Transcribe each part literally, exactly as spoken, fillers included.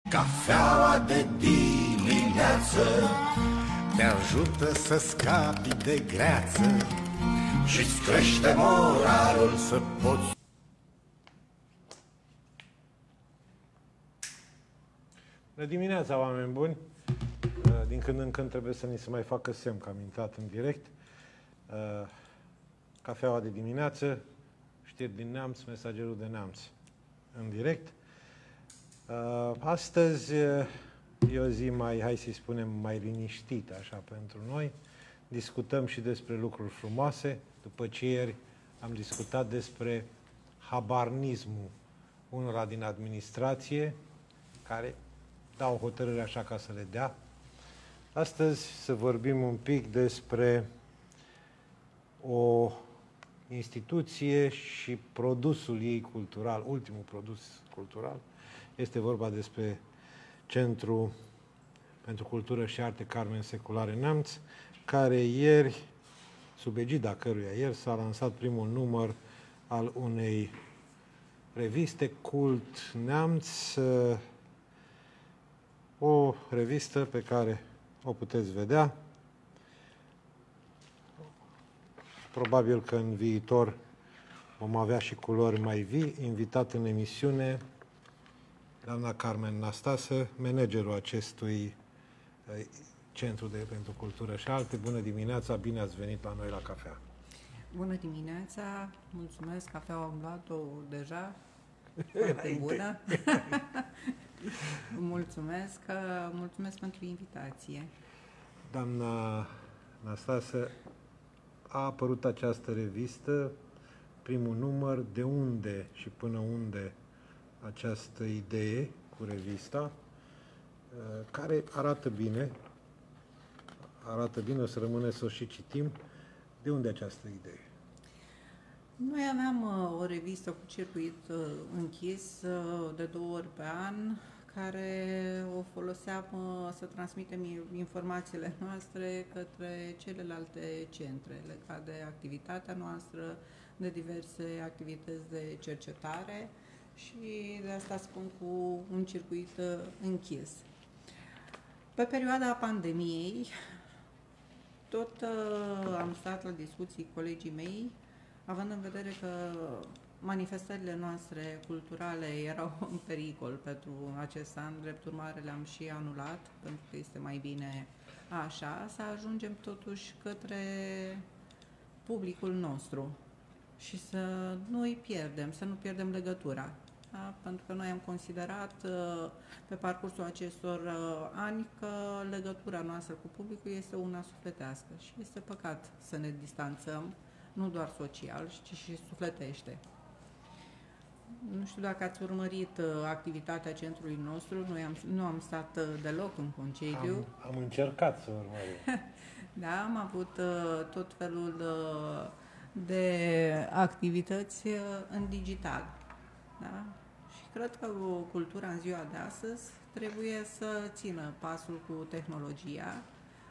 Cafeaua de dimineață te ajută să scapi de greață și-ți crește moralul să poți. Bună dimineața, oameni buni! Din când în când trebuie să ni se mai facă semn că am intrat în direct. Cafeaua de dimineață, știri din Neamț, Mesagerul de Neamț în direct. Astăzi e o zi mai, hai să-i spunem, mai liniștită așa pentru noi. Discutăm și despre lucruri frumoase, după ce ieri am discutat despre habarnismul unora din administrație, care dau hotărâre așa ca să le dea. Astăzi să vorbim un pic despre o instituție și produsul ei cultural, ultimul produs cultural. Este vorba despre Centrul pentru Cultură și Arte Carmen Seculare Neamț, care ieri, sub egida căruia ieri, s-a lansat primul număr al unei reviste Cult Neamț, o revistă pe care o puteți vedea. Probabil că în viitor vom avea și culori mai vii. Invitat în emisiune doamna Carmen Nastase, managerul acestui Centru de, pentru Cultură și Arte. Bună dimineața, bine ați venit la noi la cafea. Bună dimineața, mulțumesc, cafeaua am luat-o deja, foarte bună. Mulțumesc, mulțumesc pentru invitație. Doamna Nastase, a apărut această revistă, primul număr, de unde și până unde această idee cu revista, care arată bine, arată bine, o să rămâne să o și citim. De unde această idee? Noi aveam uh, o revistă cu circuit uh, închis uh, de două ori pe an, care o foloseam uh, să transmitem informațiile noastre către celelalte centre legate de activitatea noastră, de diverse activități de cercetare și de asta spun cu un circuit uh, închis. Pe perioada pandemiei, tot uh, am stat la discuții cu colegii mei, având în vedere că manifestările noastre culturale erau în pericol pentru acest an, drept urmare le-am și anulat, pentru că este mai bine așa, să ajungem totuși către publicul nostru și să nu îi pierdem, să nu pierdem legătura. Da? Pentru că noi am considerat pe parcursul acestor ani că legătura noastră cu publicul este una sufletească și este păcat să ne distanțăm, nu doar social, ci și sufletește. Nu știu dacă ați urmărit activitatea centrului nostru, noi am, nu am stat deloc în concediu. Am, am încercat să urmărim. Da, am avut tot felul de activități în digital. Da? Și cred că cultura în ziua de astăzi trebuie să țină pasul cu tehnologia,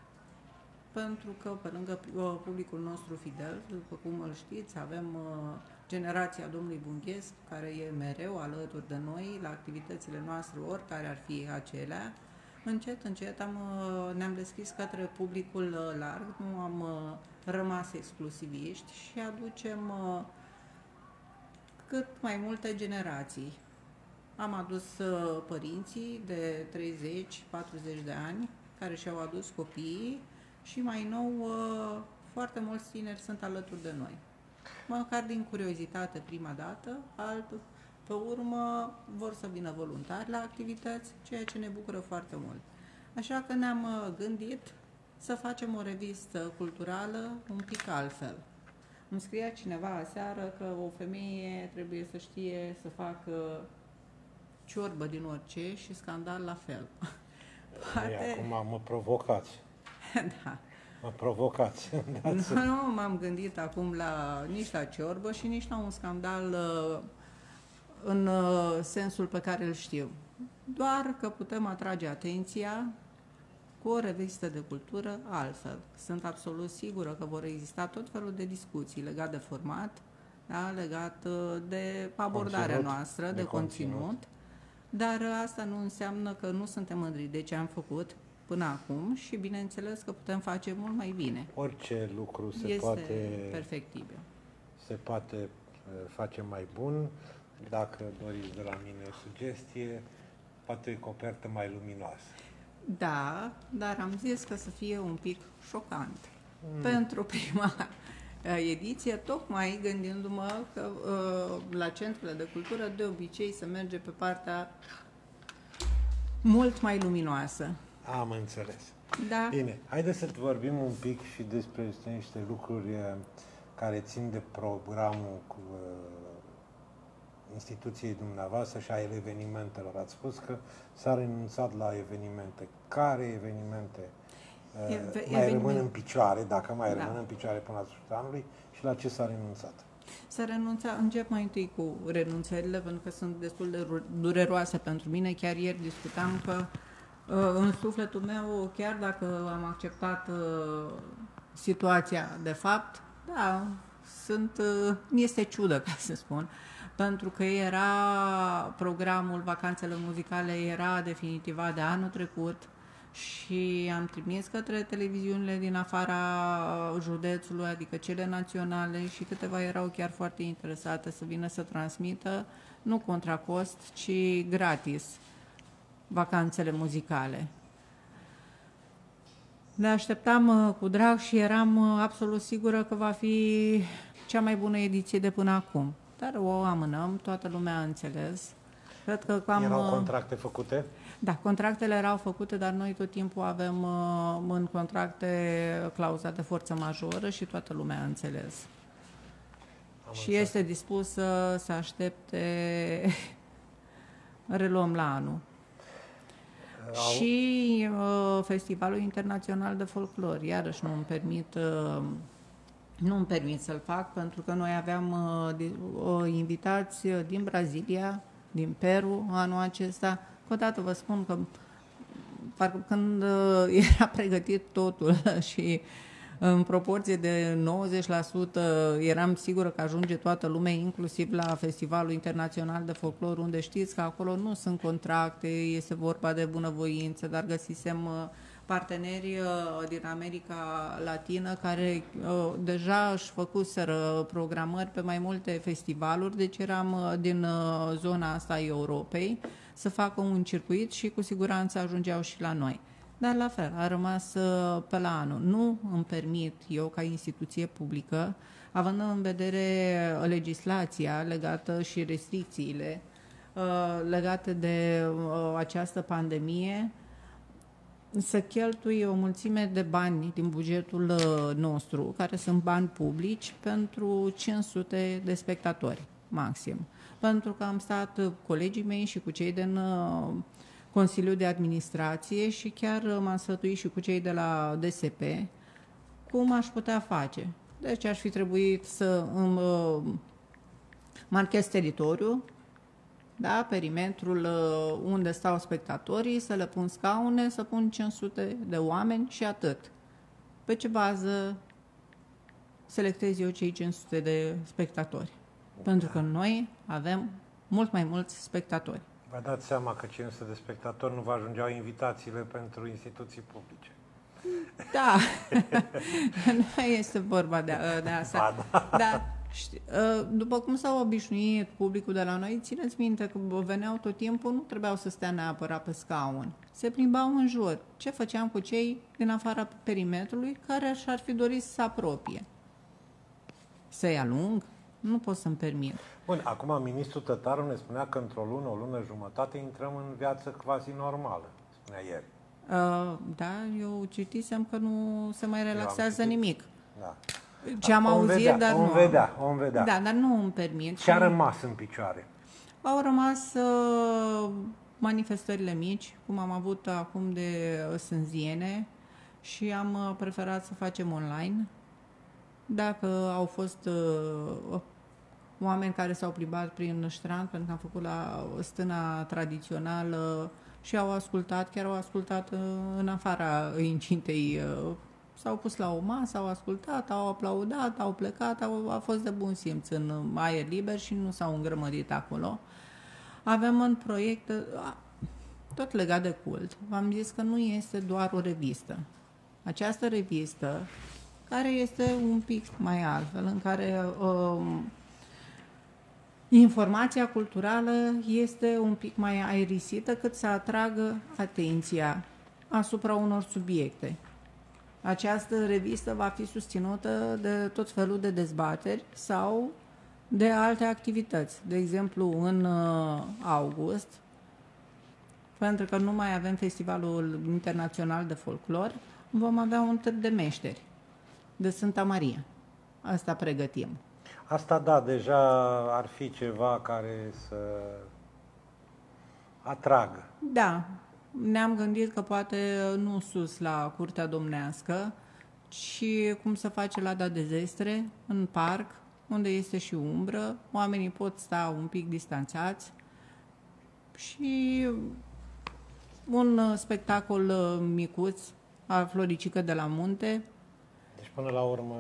pentru că pe lângă publicul nostru fidel, după cum îl știți, avem generația domnului Bunghescu, care e mereu alături de noi la activitățile noastre, oricare ar fi acelea. Încet, încet am, ne-am deschis către publicul larg, nu am rămas exclusiviști și aducem cât mai multe generații. Am adus părinții de treizeci patruzeci de ani, care și-au adus copiii și mai nou foarte mulți tineri sunt alături de noi. Măcar din curiozitate prima dată, alt, pe urmă vor să vină voluntari la activități, ceea ce ne bucură foarte mult. Așa că ne-am gândit să facem o revistă culturală un pic altfel. Îmi scria cineva aseară că o femeie trebuie să știe să facă ciorbă din orice și scandal la fel. Poate... Acum mă provocați. Da. Mă provocați. Nu, nu m-am gândit acum la nici la ciorbă și nici la un scandal uh, în uh, sensul pe care îl știu. Doar că putem atrage atenția cu o revistă de cultură altfel. Sunt absolut sigură că vor exista tot felul de discuții legate de format, da, legat uh, de abordarea conținut, noastră, de, de conținut. conținut dar asta nu înseamnă că nu suntem mândri de ce am făcut până acum și bineînțeles că putem face mult mai bine. Orice lucru se este poate perfectibil. se poate face mai bun. Dacă doriți de la mine o sugestie, poate o copertă mai luminoasă. Da, dar am zis că să fie un pic șocant. Mm. Pentru prima ediție, tocmai gândindu-mă că uh, la centrele de cultură de obicei se merge pe partea mult mai luminoasă. Am înțeles. Da. Bine, haideți să vorbim un pic și despre niște lucruri care țin de programul cu, uh, instituției dumneavoastră și a evenimentelor. Ați spus că s-a renunțat la evenimente. Care evenimente uh, Eve- mai eveniment. rămân în picioare, dacă mai Da. rămân în picioare până la sfârșitul anului și la ce s-a renunțat? S-a renunțat, încep mai întâi cu renunțările, pentru că sunt destul de dureroase pentru mine. Chiar ieri discutam că în sufletul meu, chiar dacă am acceptat uh, situația de fapt, da, sunt, uh, mi este ciudă, ca să spun, pentru că era programul Vacanțele Muzicale era definitivat de anul trecut și am trimis către televiziunile din afara județului, adică cele naționale, și câteva erau chiar foarte interesate să vină să transmită, nu contra cost, ci gratis, vacanțele muzicale. Ne așteptam cu drag și eram absolut sigură că va fi cea mai bună ediție de până acum. Dar o amânăm, toată lumea a înțeles. Cred că cam... Erau contracte făcute? Da, contractele erau făcute, dar noi tot timpul avem în contracte clauza de forță majoră și toată lumea a înțeles. Am și înțeles. Este dispus să, să aștepte reluăm la anul. Au... Și uh, Festivalul Internațional de Folclor, iarăși nu îmi permit, uh, nu îmi permit să-l fac, pentru că noi aveam uh, invitați din Brazilia, din Peru anul acesta. Odată vă spun că parcă când uh, era pregătit totul și în proporție de nouăzeci la sută eram sigură că ajunge toată lumea, inclusiv la Festivalul Internațional de Folclor, unde știți că acolo nu sunt contracte, este vorba de bunăvoință, dar găsisem parteneri din America Latină care deja își făcuseră programări pe mai multe festivaluri, deci eram din zona asta a Europei să facă un circuit și cu siguranță ajungeau și la noi. Dar la fel, a rămas pe la anul. Nu îmi permit eu, ca instituție publică, având în vedere legislația legată și restricțiile legate de această pandemie, să cheltui o mulțime de bani din bugetul nostru, care sunt bani publici, pentru cinci sute de spectatori, maxim. Pentru că am stat colegii mei și cu cei din Consiliul de Administrație și chiar m-am sfătuit și cu cei de la D S P cum aș putea face. Deci aș fi trebuit să îmi uh, marchez teritoriul, da, perimetrul uh, unde stau spectatorii, să le pun scaune, să pun cinci sute de oameni și atât. Pe ce bază selectez eu cei cinci sute de spectatori? Pentru că noi avem mult mai mulți spectatori. Vă dați seama că cinci sute de spectatori nu vă ajungeau invitațiile pentru instituții publice. Da, nu este vorba de, de asta. Ba, da. Dar, după cum s-au obișnuit publicul de la noi, țineți minte că veneau tot timpul, nu trebuiau să stea neapărat pe scaun. Se plimbau în jur. Ce făceam cu cei din afara perimetrului care și-ar fi dorit să se apropie? Să-i alung? Nu pot să-mi permit. Bun, acum ministrul Tătaru ne spunea că într-o lună, o lună jumătate intrăm în viață quasi normală, spunea ieri. Uh, da, eu citisem că nu se mai relaxează nimic. Da. Ce am auzit, vedea, dar om nu. vedea, om vedea. Da, dar nu îmi permit. Ce a rămas în picioare? Au rămas uh, manifestările mici, cum am avut acum de Sânziene, și am uh, preferat să facem online. Dacă au fost uh, oameni care s-au plimbat prin ștran, pentru că am făcut la stâna tradițională și au ascultat, chiar au ascultat uh, în afara incintei, uh, s-au pus la o masă, au ascultat, au aplaudat, au plecat, au, a fost de bun simț în aer liber și nu s-au îngrămădit acolo. Avem în proiect, tot legat de cult, v-am zis că nu este doar o revistă. Această revistă, care este un pic mai altfel, în care um, informația culturală este un pic mai aerisită, cât să atragă atenția asupra unor subiecte. Această revistă va fi susținută de tot felul de dezbateri sau de alte activități. De exemplu, în uh, august, pentru că nu mai avem Festivalul Internațional de Folclor, vom avea un târg de meșteri de Sfânta Maria. Asta pregătim. Asta, da, deja ar fi ceva care să atragă. Da, ne-am gândit că poate nu sus la Curtea Domnească, ci cum să face la Da de Zestre, în parc, unde este și umbră, oamenii pot sta un pic distanțați și un spectacol micuț al Floricică de la Munte. Deci până la urmă...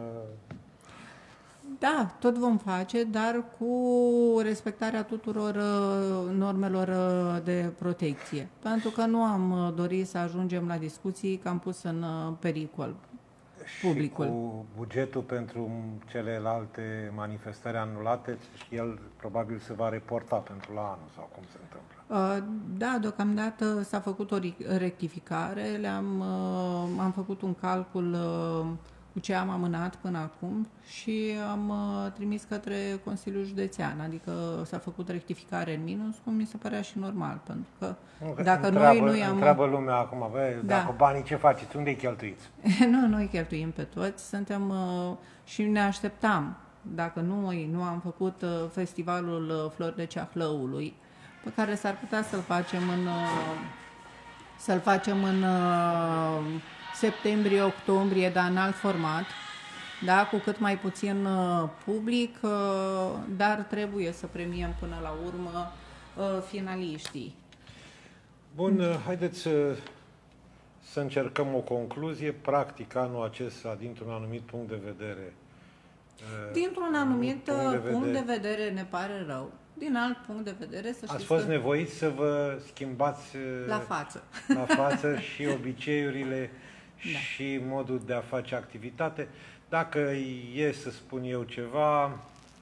Da, tot vom face, dar cu respectarea tuturor normelor de protecție. Pentru că nu am dorit să ajungem la discuții că am pus în pericol publicul. Și cu bugetul pentru celelalte manifestări anulate, și el probabil se va reporta pentru la anul, sau cum se întâmplă? Da, deocamdată s-a făcut o rectificare, le-am am făcut un calcul cu ce am amânat până acum și am trimis către Consiliul Județean, adică s-a făcut rectificare în minus, cum mi se părea și normal, pentru că nu, dacă întreabă, noi nu i-am... Întreabă lumea acum, bă, da. Dacă banii ce faceți, unde îi cheltuiți? Nu, noi cheltuim pe toți, suntem și ne așteptam, dacă noi nu am făcut festivalul Flori de Ceahlăului, pe care s-ar putea să-l facem în să-l facem în septembrie, octombrie, dar în alt format, da, cu cât mai puțin public, dar trebuie să premiem până la urmă finaliștii. Bun, haideți să, să încercăm o concluzie. Practic, anul acesta, dintr-un anumit punct de vedere... Dintr-un anumit punct de, punct vedere, de vedere ne pare rău. Din alt punct de vedere, să știți ați fost că... nevoiți să vă schimbați la față, la față și obiceiurile da. și modul de a face activitate. Dacă e să spun eu ceva,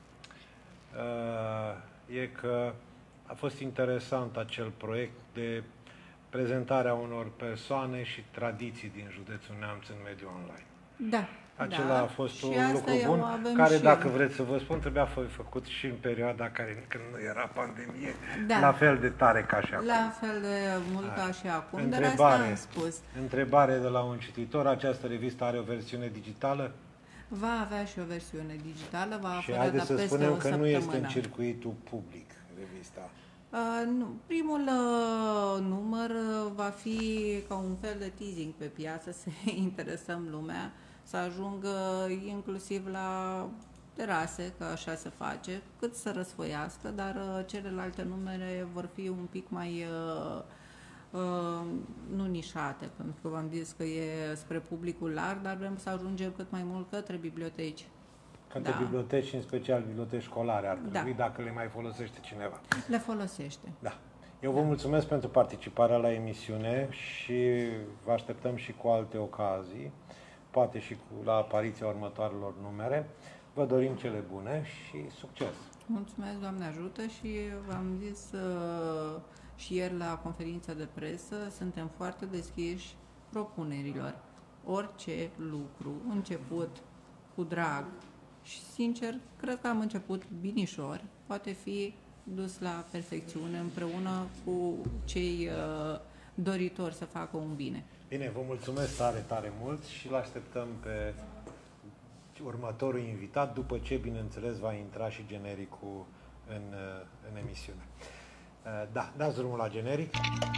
e că a fost interesant acel proiect de prezentarea unor persoane și tradiții din județul Neamț în mediul online. Da. Acela da. a fost și un lucru bun, care, dacă vreți să vă spun, trebuia fi făcut și în perioada care, când nu era pandemie, da. la fel de tare ca și acum. La fel de mult ca și acum, întrebare, dar asta am spus. Întrebare de la un cititor, această revistă are o versiune digitală? Va avea și o versiune digitală, va și avea haideți să spunem că săptămână. Nu este în circuitul public, revista. Uh, nu. Primul uh, număr uh, va fi ca un fel de teasing pe piață, să interesăm lumea, să ajungă inclusiv la terase, că așa se face, cât să răsfoiască, dar uh, celelalte numere vor fi un pic mai uh, uh, nu nișate, pentru că v-am zis că e spre publicul larg, dar vrem să ajungem cât mai mult către biblioteci. Către da. biblioteci și în special biblioteci școlare ar trebui, da. dacă le mai folosește cineva. Le folosește. Da. Eu vă mulțumesc pentru participarea la emisiune și vă așteptăm și cu alte ocazii, poate și cu, la apariția următoarelor numere. Vă dorim cele bune și succes! Mulțumesc, Doamne ajută, și v-am zis uh, și ieri la conferința de presă, suntem foarte deschiși propunerilor. Orice lucru început cu drag și, sincer, cred că am început binișor, poate fi dus la perfecțiune împreună cu cei uh, doritori să facă un bine. Bine, vă mulțumesc tare, tare mult și îl așteptăm pe următorul invitat, după ce, bineînțeles, va intra și genericul în, în emisiune. Da, dați drumul la generic.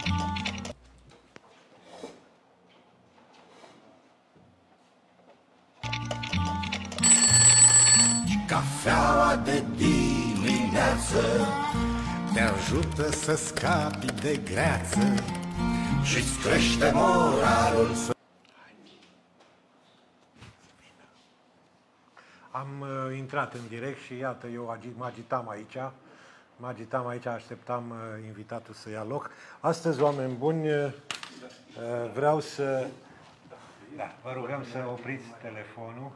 Cafeaua de dimineață te ajută să scapi de greață și-ți crește moralul să... Am uh, intrat în direct și iată, eu agit, mă agitam aici Mă agitam aici, așteptam uh, invitatul să ia loc. Astăzi, oameni buni, uh, vreau să... Da, vă rugăm să opriți telefonul.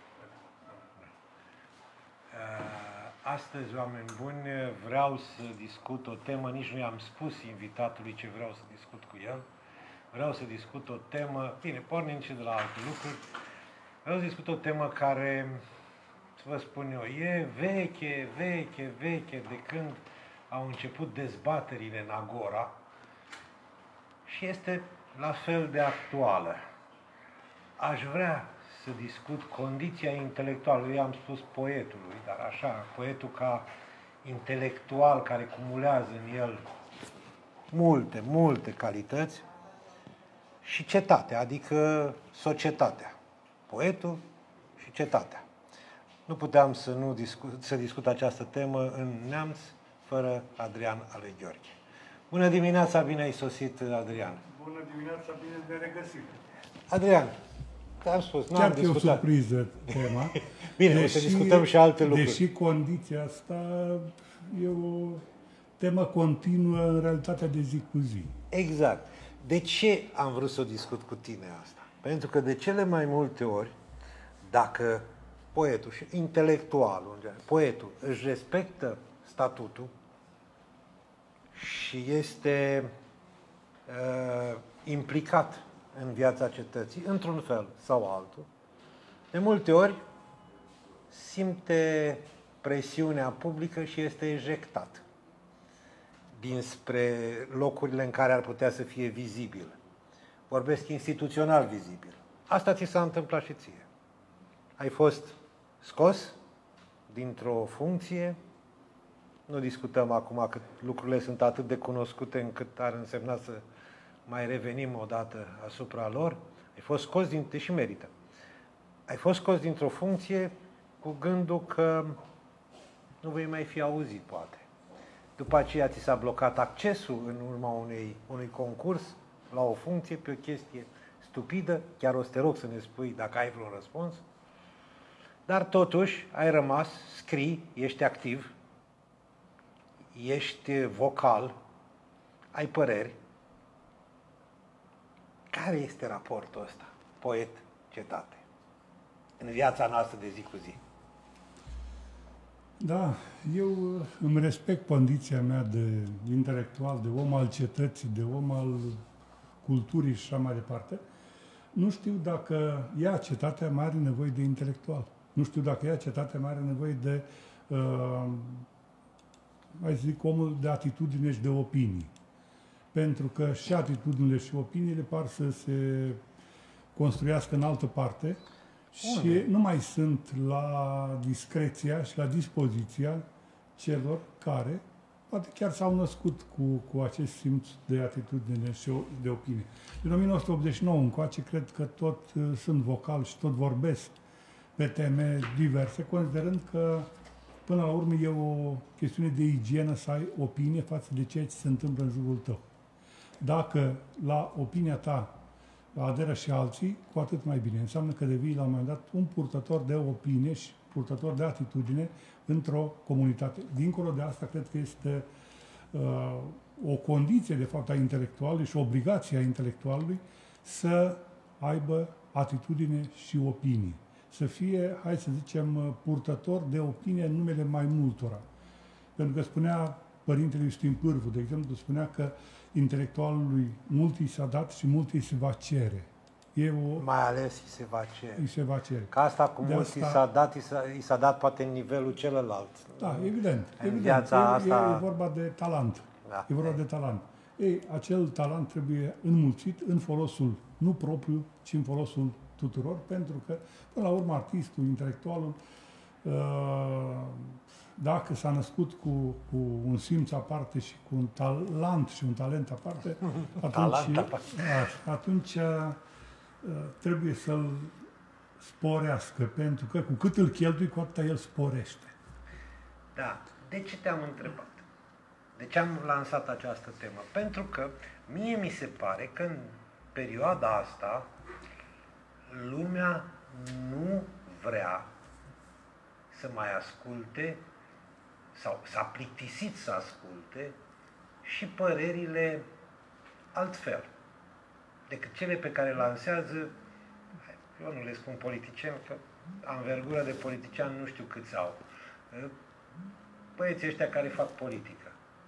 Uh, astăzi, oameni buni, vreau să discut o temă, nici nu i-am spus invitatului ce vreau să discut cu el. Vreau să discut o temă, bine, pornind și de la alte lucruri, vreau să discut o temă care, să vă spun eu, e veche, veche, veche, de când au început dezbaterile în Agora și este la fel de actuală. Aș vrea să discut condiția intelectuală, eu am spus poetului, dar așa, poetul ca intelectual care cumulează în el multe, multe calități, și cetatea, adică societatea. Poetul și cetatea. Nu puteam să, nu discut, să discut această temă în Neamț fără Adrian Ale Gheorghe. Bună dimineața, bine ai sosit, Adrian. Bună dimineața, bine de regăsit. Adrian, te-am spus, nu am discutat. Chiar e o surpriză tema. Bine, deși, o să discutăm și alte lucruri. Deși condiția asta e o temă continuă în realitatea de zi cu zi. Exact. De ce am vrut să o discut cu tine asta? Pentru că de cele mai multe ori, dacă poetul și intelectualul, poetul își respectă statutul și este uh, implicat în viața cetății, într-un fel sau altul, de multe ori simte presiunea publică și este ejectat dinspre locurile în care ar putea să fie vizibil. Vorbesc instituțional vizibil. Asta ți s-a întâmplat și ție. Ai fost scos dintr-o funcție, nu discutăm acum că lucrurile sunt atât de cunoscute încât ar însemna să mai revenim odată asupra lor. Ai fost scos din, deși merită. Ai fost scos dintr-o funcție cu gândul că nu vei mai fi auzit, poate. După aceea ți s-a blocat accesul în urma unei, unui concurs la o funcție pe o chestie stupidă, chiar o să te rog să ne spui dacă ai vreun răspuns, dar totuși ai rămas, scrii, ești activ, ești vocal, ai păreri. Care este raportul ăsta, poet-cetate, în viața noastră de zi cu zi? Da, eu îmi respect condiția mea de intelectual, de om al cetății, de om al culturii și așa mai departe. Nu știu dacă ea, cetatea, mai are nevoie de intelectual. Nu știu dacă ea, cetatea, mai are nevoie de, uh, mai zic, omul de atitudine și de opinii. Pentru că și atitudinile și opiniile par să se construiască în altă parte. Și Unde? nu mai sunt la discreția și la dispoziția celor care poate chiar s-au născut cu, cu acest simț de atitudine și de opinie. Din o mie nouă sute optzeci și nouă încoace, cred că tot uh, sunt vocal și tot vorbesc pe teme diverse, considerând că, până la urmă, e o chestiune de igienă să ai opinie față de ceea ce se întâmplă în jurul tău. Dacă la opinia ta aderă și alții, cu atât mai bine. Înseamnă că devii, la un moment dat, un purtător de opinie și purtător de atitudine într-o comunitate. Dincolo de asta, cred că este uh, o condiție, de fapt, a intelectualului și obligația intelectualului să aibă atitudine și opinie. Să fie, hai să zicem, purtător de opinie în numele mai multora. Pentru că spunea Părintele Iustin Pârvu, de exemplu, spunea că intelectualului mult îi s-a dat și mult îi se va cere. E o... Mai ales îi se va cere. Îi se va cere. Că asta cu mult asta... îi s-a dat, îi s-a, îi s-a dat poate în nivelul celălalt. Da, evident. În evident. viața e, asta... E, e vorba de talent. Da. E vorba de talent. Ei, acel talent trebuie înmulțit în folosul nu propriu, ci în folosul tuturor, pentru că, până la urmă, artistul, intelectualul, dacă s-a născut cu, cu un simț aparte și cu un talent și un talent aparte, atunci, atunci trebuie să-l sporească, pentru că cu cât îl cheltui, cu atât el sporește. Da. De ce te-am întrebat? De ce am lansat această temă? Pentru că mie mi se pare că în perioada asta lumea nu vrea să mai asculte sau s-a plictisit să asculte și părerile altfel decât cele pe care lansează, eu nu le spun politicieni, că anvergură de politician nu știu câți au, băieții ăștia care fac politică.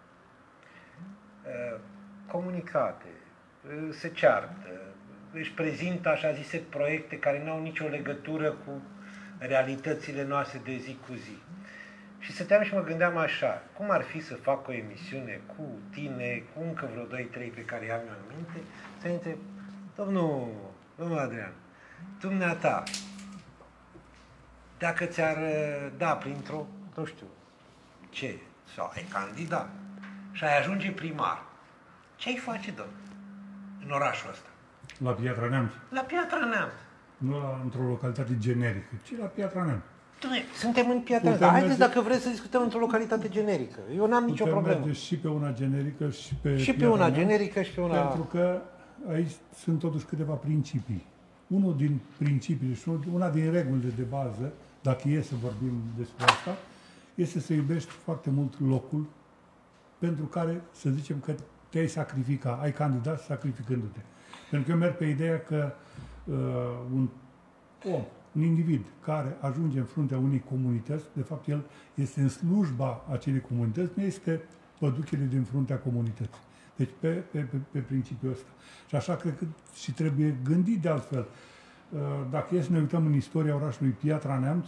Comunicate, se ceartă, își prezintă așa zise proiecte care nu au nicio legătură cu realitățile noastre de zi cu zi. Și stăteam și mă gândeam așa, cum ar fi să fac o emisiune cu tine, cu încă vreo doi trei pe care i-am eu în minte, să întreb, domnul, domnul Adrian, dumneata, dacă ți-ar da printr-o, nu știu, ce, sau ai candidat și ai ajunge primar, ce ai face, domnule, în orașul ăsta? La Piatra Neamț. La Piatra Neamț. Nu la, într-o localitate generică, ci la Piatra Neamț. Doamne, suntem în Piatra Neamț. Haideți dacă vreți să discutăm într-o localitate generică. Eu n-am nicio problemă. Putem merge și pe una generică și pe Și pe Piatra una Neamț, generică și pe una... Pentru că aici sunt totuși câteva principii. Unul din principiile și una din regulile de bază, dacă e să vorbim despre asta, este să iubești foarte mult locul pentru care, să zicem că te-ai sacrifica, ai candidat sacrificându-te. Pentru că eu merg pe ideea că uh, un om, un individ care ajunge în fruntea unei comunități, de fapt el este în slujba acelei comunități, nu este păduchele din fruntea comunității. Deci pe, pe, pe, pe principiul ăsta. Și așa cred că și trebuie gândit de altfel. Uh, dacă e să ne uităm în istoria orașului Piatra Neamț,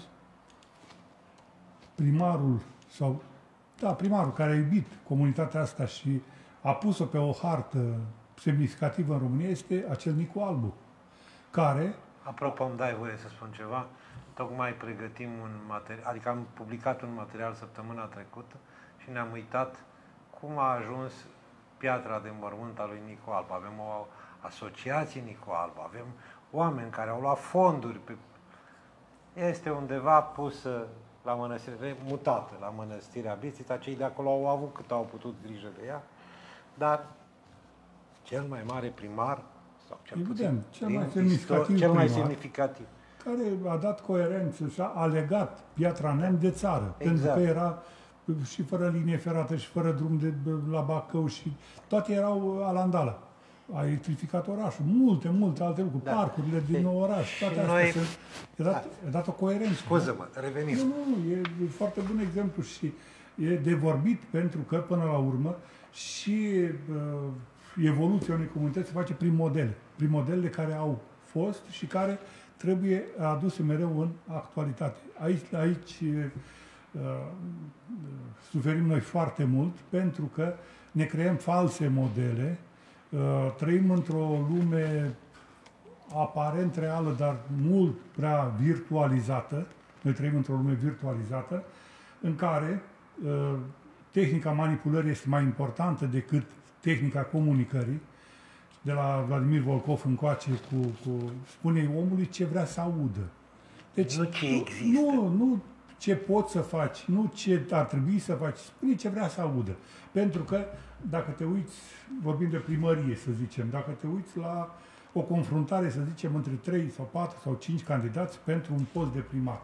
primarul sau, da, primarul care a iubit comunitatea asta și a pus-o pe o hartă semnificativă în România este acel Nicu Albu, care... Apropo, îmi dai voie să spun ceva, tocmai pregătim un material, adică am publicat un material săptămâna trecută și ne-am uitat cum a ajuns piatra de mormânt a lui Nicu Albu. Avem o asociație Nicu Albu, avem oameni care au luat fonduri pe... Este undeva pusă la mănăstire, mutată la mănăstirea Bistrița, cei de acolo au avut cât au putut grijă de ea, dar cel mai mare primar, sau cel Evident, puțin, cel mai semnificativ cel mai primar, semnificativ, care a dat coerență și a legat Piatra Neamț de țară, exact. Pentru că era și fără linie ferată și fără drum de la Bacău și toate erau alandală. A electrificat orașul, multe, multe alte lucruri, da. Parcurile din nou oraș, toate astea. Noi... A dat, da. dat o coerență. Scuză-mă, revenim. Nu, nu, e, e foarte bun exemplu și e de vorbit pentru că, până la urmă, și uh, evoluția unei comunități se face prin modele. Prin modelele care au fost și care trebuie aduse mereu în actualitate. Aici, aici uh, suferim noi foarte mult pentru că ne creăm false modele. Uh, trăim într-o lume aparent reală, dar mult prea virtualizată. Noi trăim într-o lume virtualizată, în care uh, tehnica manipulării este mai importantă decât tehnica comunicării. De la Vladimir Volkov încoace cu, cu spune omului ce vrea să audă. Deci, nu ce există. Nu, nu ce poți să faci, nu ce ar trebui să faci, spune ce vrea să audă. Pentru că dacă te uiți, vorbim de primărie, să zicem, dacă te uiți la o confruntare, să zicem, între trei sau patru sau cinci candidați pentru un post de primar.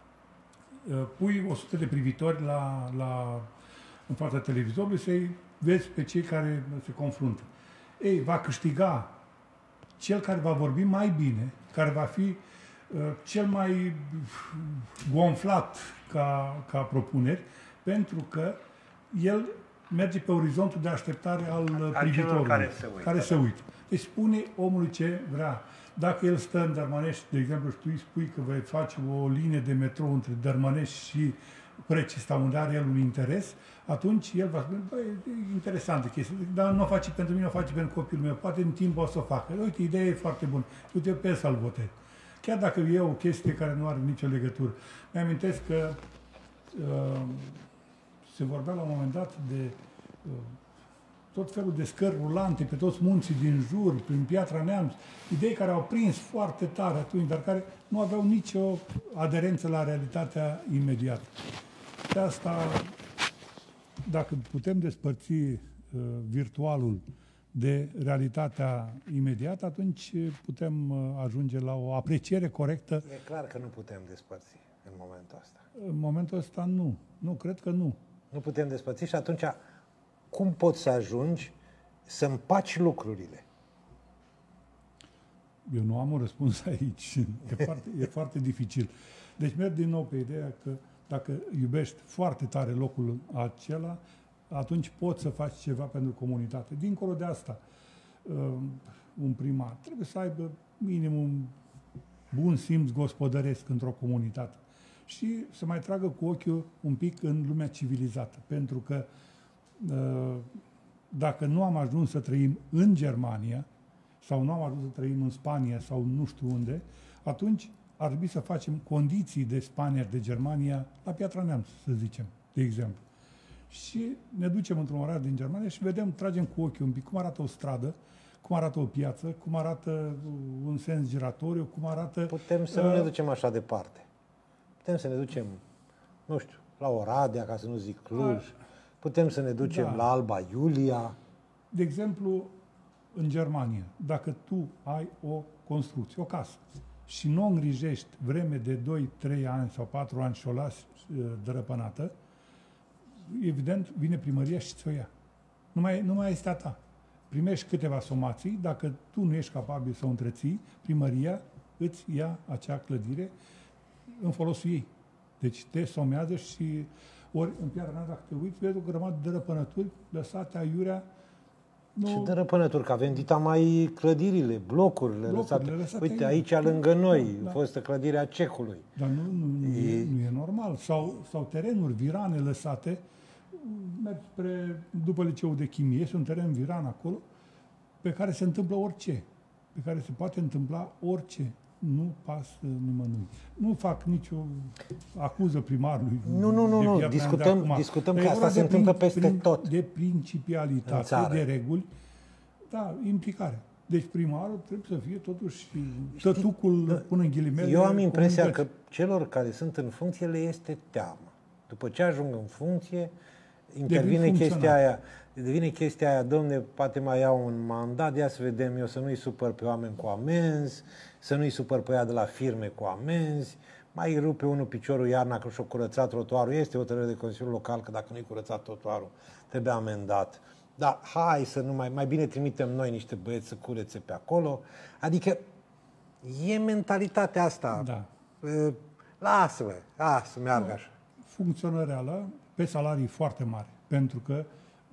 Pui o sută de privitori la, la, în fața televizorului să-i vezi pe cei care se confruntă. Ei, va câștiga cel care va vorbi mai bine, care va fi uh, cel mai gonflat ca, ca propuneri, pentru că el merge pe orizontul de așteptare al, al privitorului, care se uită. Care se uită. Deci spune omului ce vrea. Dacă el stă în Dărmănești, de exemplu, și tu îi spui că vei face o linie de metrou între Dărmănești și Precista, unde are el un interes, atunci el va spune, băi, e interesantă chestia, dar nu o face pentru mine, o face pentru copilul meu, poate în timp o să o facă. Uite, ideea e foarte bună. Uite, eu pe să-l votez. Chiar dacă e o chestie care nu are nicio legătură. Mi-amintesc că uh, se vorbea la un moment dat de uh, tot felul de scări rulante pe toți munții din jur, prin Piatra Neamț, idei care au prins foarte tare atunci, dar care nu aveau nicio aderență la realitatea imediată. De asta, dacă putem despărți uh, virtualul de realitatea imediată, atunci putem uh, ajunge la o apreciere corectă. E clar că nu putem despărți în momentul ăsta. În momentul ăsta nu. Nu, cred că nu. Nu putem despărți și atunci cum poți să ajungi să împaci lucrurile? Eu nu am un răspuns aici. E foarte, e foarte dificil. Deci merg din nou pe ideea că dacă iubești foarte tare locul acela, atunci poți să faci ceva pentru comunitate. Dincolo de asta, un primar trebuie să aibă minimum bun simț gospodăresc într-o comunitate și să mai tragă cu ochiul un pic în lumea civilizată. Pentru că dacă nu am ajuns să trăim în Germania sau nu am ajuns să trăim în Spania sau nu știu unde, atunci ar trebui să facem condiții de Spania, de Germania, la Piatra Neamț, să zicem, de exemplu. Și ne ducem într-un oraș din Germania și vedem, tragem cu ochiul un pic cum arată o stradă, cum arată o piață, cum arată un sens giratoriu, cum arată... Putem să uh, nu ne ducem așa departe. Putem să ne ducem, nu știu, la Oradea, ca să nu zic Cluj. Uh, Putem să ne ducem da. la Alba Iulia. De exemplu, în Germania, dacă tu ai o construcție, o casă, și nu o îngrijești vreme de doi trei ani sau patru ani și o lași uh, dărăpânată, evident, vine primăria și ți-o ia. Nu mai, nu mai este a ta. Primești câteva somații, dacă tu nu ești capabil să o întreții, primăria îți ia acea clădire în folosul ei. Deci te somează și ori în Piatra Neamț, dacă te uiți, vezi o grămadă de dărăpânături lăsate aiurea. Nu... Ce dărăpânături? Că avem dita mai clădirile, blocurile, blocurile lăsate. lăsate. Uite, aici, aici lângă noi, da, da. a fost clădirea Cehului. Dar nu, nu, nu, e... E, nu e normal. Sau, sau terenuri, virane lăsate. Mergi spre, după liceul de chimie, este un teren viran acolo, pe care se întâmplă orice. Pe care se poate întâmpla orice. Nu pasă nimănui. Nu fac nicio acuză primarului. Nu, nu, nu, nu. Discutăm, discutăm că asta se întâmplă peste prin, tot. De principialitate, de reguli, da, implicare. Deci primarul trebuie să fie totuși tătucul, până în ghilimele. Eu am impresia că celor care sunt în funcție le este teamă. După ce ajung în funcție, intervine chestia aia, devine chestia aia, domne, poate mai iau un mandat, ia să vedem eu, să nu-i supăr pe oameni cu amenzi, să nu-i supăr pe ea de la firme cu amenzi, mai rupe unul piciorul iarna că și-o curățat trotuarul, este o hotărâre de Consiliul Local că dacă nu-i curățat trotuarul, trebuie amendat. Dar hai să nu mai, mai bine trimitem noi niște băieți să curețe pe acolo. Adică e mentalitatea asta. Da. Lasă-mă, lasă să meargă așa. Funcționăreală pe salarii foarte mari, pentru că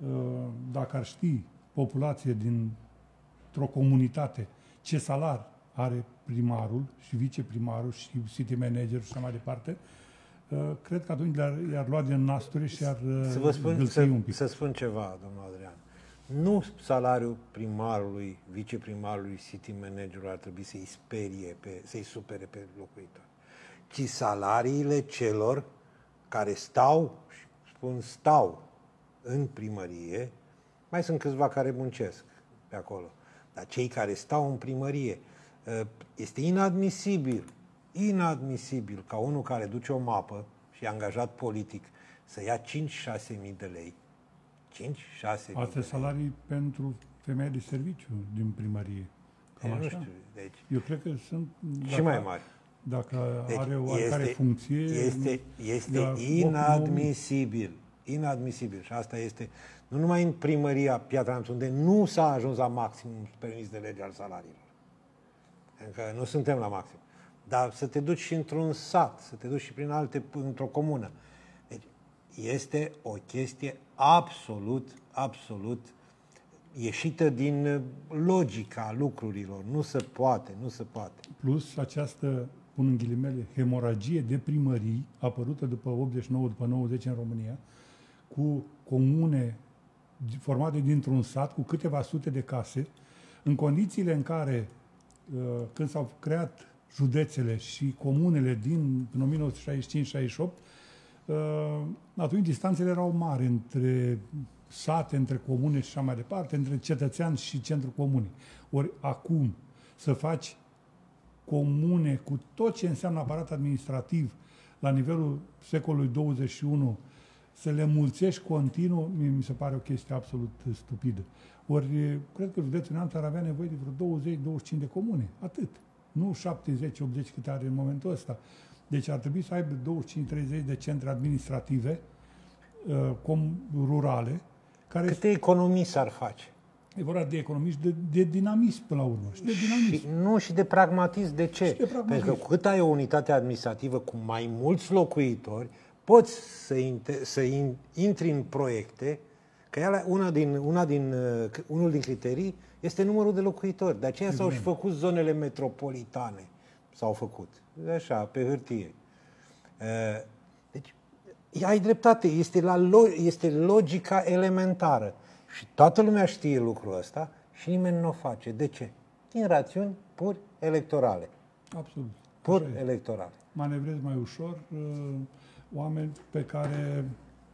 dacă ar ști populație dintr-o comunitate ce salar are primarul și viceprimarul și city manager și așa mai departe, cred că atunci i-ar, i-ar lua din nasture și ar gâlți un pic. Să spun ceva, domnul Adrian. Nu salariul primarului, viceprimarului, city managerului ar trebui să-i sperie, pe, să-i supere pe locuitor, ci salariile celor care stau, spun stau, în primărie, mai sunt câțiva care muncesc pe acolo, dar cei care stau în primărie, este inadmisibil, inadmisibil ca unul care duce o mapă și e angajat politic să ia cinci șase mii de lei. cinci șase mii de lei. Salarii pentru femei de serviciu din primărie. Cam nu așa? știu, deci... Eu cred că sunt... Și dacă, mai mari. Dacă deci are o oarecare funcție... Este, este inadmisibil. Inadmisibil. Și asta este nu numai în primăria Piatra Neamț, unde nu s-a ajuns la maximum permis de lege al salariilor. Încă nu suntem la maxim. Dar să te duci și într-un sat, să te duci și prin alte, într-o comună. Deci este o chestie absolut, absolut ieșită din logica lucrurilor. Nu se poate, nu se poate. Plus această, pun în ghilimele, hemoragie de primării apărută după optzeci și nouă, după nouăzeci în România, cu comune formate dintr-un sat, cu câteva sute de case, în condițiile în care, când s-au creat județele și comunele din în o mie nouă sute șaizeci și cinci șaizeci și opt, atunci distanțele erau mari între sate, între comune și așa mai departe, între cetățean și centrul comunii. Ori acum să faci comune cu tot ce înseamnă aparat administrativ la nivelul secolului douăzeci și unu, să le mulțești continuu, mi se pare o chestie absolut stupidă. Ori, cred că județul Neamț ar avea nevoie de vreo douăzeci douăzeci și cinci de comune. Atât. Nu șaptezeci optzeci câte are în momentul ăsta. Deci ar trebui să aibă douăzeci și cinci treizeci de centre administrative uh, com, rurale. Care Câte economii s-ar face? E vorba de economii și de, de dinamism până la urmă. Și de dinamism. Și, nu, și de pragmatism. De ce? Și de pragmatism. Pentru că cu cât ai o unitate administrativă cu mai mulți locuitori, poți să, inter, să in, intri în proiecte, că ele, una din, una din, uh, unul din criterii este numărul de locuitori. De aceea s-au și făcut zonele metropolitane. S-au făcut. Așa, pe hârtie. Uh, deci, ai dreptate. Este, la, este logica elementară. Și toată lumea știe lucrul ăsta și nimeni nu o face. De ce? Din rațiuni pur electorale. Absolut. Pur electorale. Manevrezi mai ușor uh, oameni pe care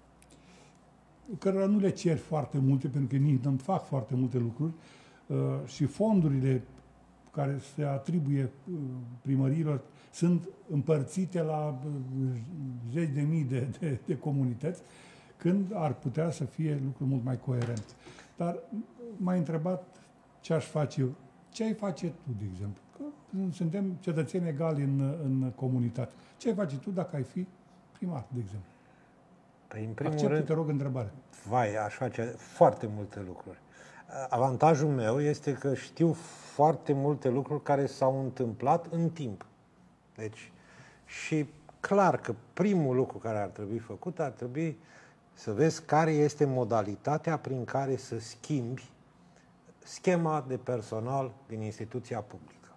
cărora nu le cer foarte multe, pentru că nici nu fac foarte multe lucruri uh, și fondurile care se atribuie uh, primăriilor sunt împărțite la uh, zeci de mii de, de, de comunități, când ar putea să fie lucruri mult mai coerent. Dar m-ai întrebat ce aș face eu. Ce ai face tu, de exemplu? Că suntem cetățeni egali în, în comunitate. Ce ai face tu dacă ai fi primar, de exemplu? Păi, în primul Acceptă, rând, te rog, întrebare. vai, aș face foarte multe lucruri. Avantajul meu este că știu foarte multe lucruri care s-au întâmplat în timp. Deci, și clar că primul lucru care ar trebui făcut ar trebui să vezi care este modalitatea prin care să schimbi schema de personal din instituția publică.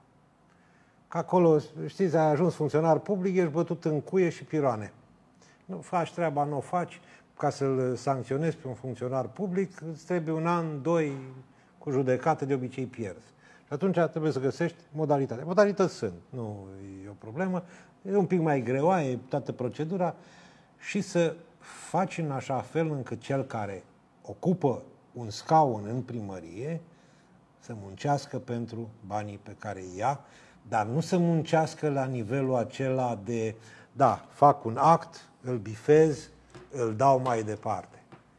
Că acolo, știți, ai ajuns funcționar public, ești bătut în cuie și piroane. Nu faci treaba, nu o faci. Ca să-l sancționezi pe un funcționar public, îți trebuie un an, doi, cu judecată, de obicei pierzi. Și atunci trebuie să găsești modalitatea. Modalități sunt, nu e o problemă. E un pic mai greoaie toată procedura și să faci în așa fel încât cel care ocupă un scaun în primărie să muncească pentru banii pe care îi ia, dar nu să muncească la nivelul acela de, da, fac un act, îl bifez, îl dau mai departe.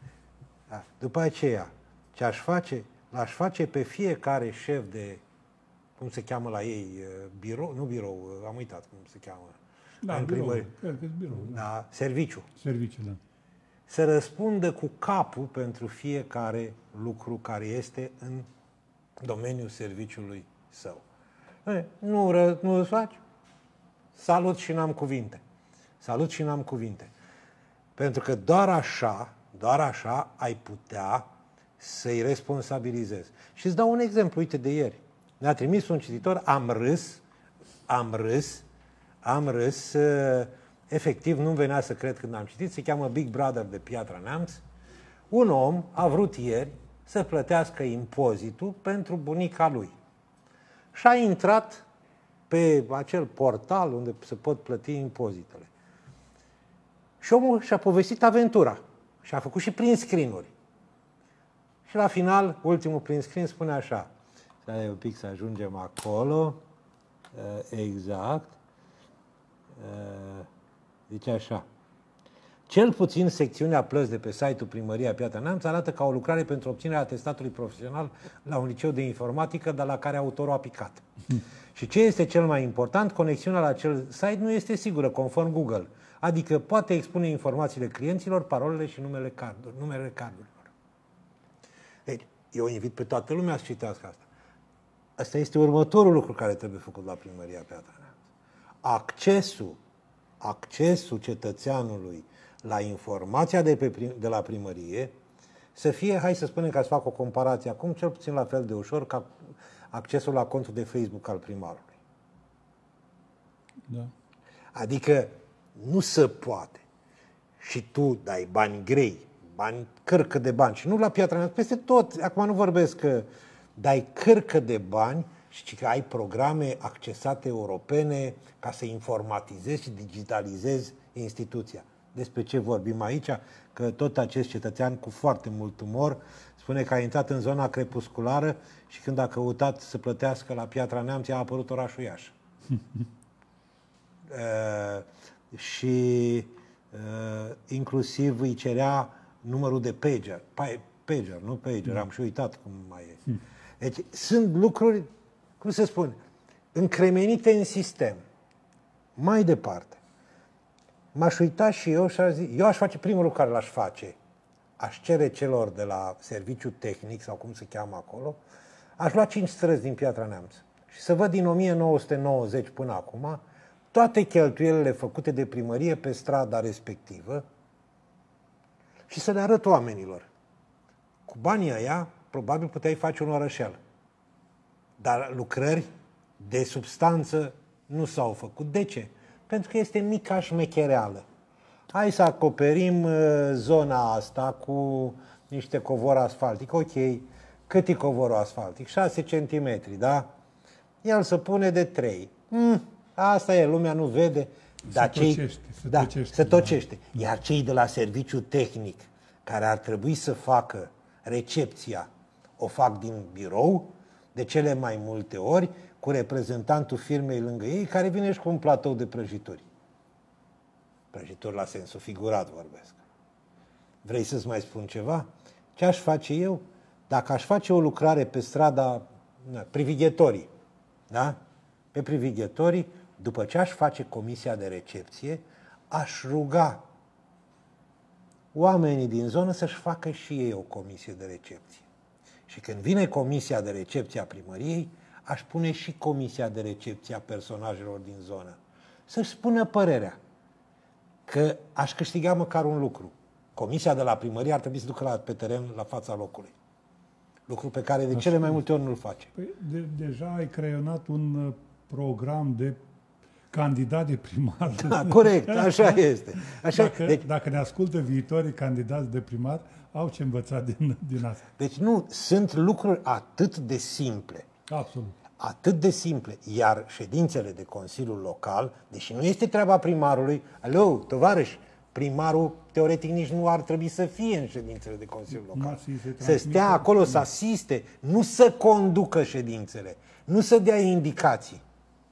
Da. După aceea, ce aș face? L-aș face pe fiecare șef de, cum se cheamă la ei, birou, nu birou, am uitat cum se cheamă. Da, în birou, primărie. cred că birou. Da. Da, serviciu. Serviciu, da. Să răspundă cu capul pentru fiecare lucru care este în domeniul serviciului său. Nu, ră, nu îți faci? Salut și n-am cuvinte. Salut și n-am cuvinte. Pentru că doar așa, doar așa ai putea să-i responsabilizezi. Și îți dau un exemplu, uite, de ieri. Ne-a trimis un cititor, am râs, am râs, am râs, efectiv nu venea să cred când am citit, se cheamă Big Brother de Piatra Neamț. Un om a vrut ieri să plătească impozitul pentru bunica lui. Și a intrat pe acel portal unde se pot plăti impozitele. Și omul și-a povestit aventura. Și a făcut și prin screen-uri. Și la final, ultimul prin screen spune așa. Stai un pic să ajungem acolo. Exact. Zice așa. Cel puțin secțiunea plăți de pe site-ul Primăria Piatra Neamț arată ca o lucrare pentru obținerea atestatului profesional la un liceu de informatică, dar la care autorul a picat. Și ce este cel mai important, conexiunea la acel site nu este sigură, conform Google. Adică poate expune informațiile clienților, parolele și numele, carduri, numele cardurilor. Deci, eu invit pe toată lumea să citească asta. Asta este următorul lucru care trebuie făcut la Primăria Piatra Neamț. Accesul, accesul cetățeanului la informația de, pe, de la primărie să fie, hai să spunem, ca să fac o comparație acum, cel puțin la fel de ușor ca accesul la contul de Facebook al primarului. Da. Adică nu se poate. Și tu dai bani grei, bani, cărcă de bani, și nu la Piatra Neamț, peste tot. Acum nu vorbesc că dai cărcă de bani și că ai programe accesate europene ca să informatizezi și digitalizezi instituția. Despre ce vorbim aici? Că tot acest cetățean cu foarte mult umor spune că a intrat în zona crepusculară și când a căutat să plătească la Piatra Neamț, a apărut orașul Iași. uh, și uh, inclusiv îi cerea numărul de pager. Pager, nu pager, am și uitat cum mai e. Deci sunt lucruri, cum se spune, încremenite în sistem. Mai departe. m-aș uita și eu și aș zi, eu aș face primul lucru care l-aș face. Aș cere celor de la serviciu tehnic, sau cum se cheamă acolo, aș lua cinci străzi din Piatra Neamț și să văd din o mie nouă sute nouăzeci până acum toate cheltuielile făcute de primărie pe strada respectivă și să le arăt oamenilor. Cu banii aia, probabil puteai face un orășel. Dar lucrări de substanță nu s-au făcut. De ce? Pentru că este mica șmechereală. Hai să acoperim zona asta cu niște covor asfaltic. Ok, cât e covorul asfaltic? șase centimetri, da? El se pune de trei. Mm, asta e, lumea nu vede. Se tocește, se da, tocește. se tocește. Da. Iar cei de la serviciu tehnic, care ar trebui să facă recepția, o fac din birou, de cele mai multe ori, cu reprezentantul firmei lângă ei, care vine și cu un platou de prăjituri. Prăjituri la sensul figurat vorbesc. Vrei să-ți mai spun ceva? Ce aș face eu? Dacă aș face o lucrare pe strada na, Privighetorii, da? Pe Privighetorii, după ce aș face comisia de recepție, aș ruga oamenii din zonă să-și facă și ei o comisie de recepție. Și când vine comisia de recepție a primăriei, aș pune și comisia de recepție a personajelor din zonă. Să-și spună părerea. Că aș câștiga măcar un lucru. Comisia de la primărie ar trebui să ducă la, pe teren la fața locului. Lucru pe care de cele mai multe ori nu-l face. Păi, de, deja ai creionat un uh, program de candidat de primar. Da, corect, așa este. Așa, dacă, deci, dacă ne ascultă viitorii candidați de primar, au ce învăța din, din asta. Deci nu, sunt lucruri atât de simple. Absolut. Atât de simple. Iar ședințele de Consiliul Local, deși nu este treaba primarului, alo, tovarăși, primarul teoretic nici nu ar trebui să fie în ședințele de Consiliul Local. Să stea acolo, să asiste, nu să conducă ședințele, nu să dea indicații.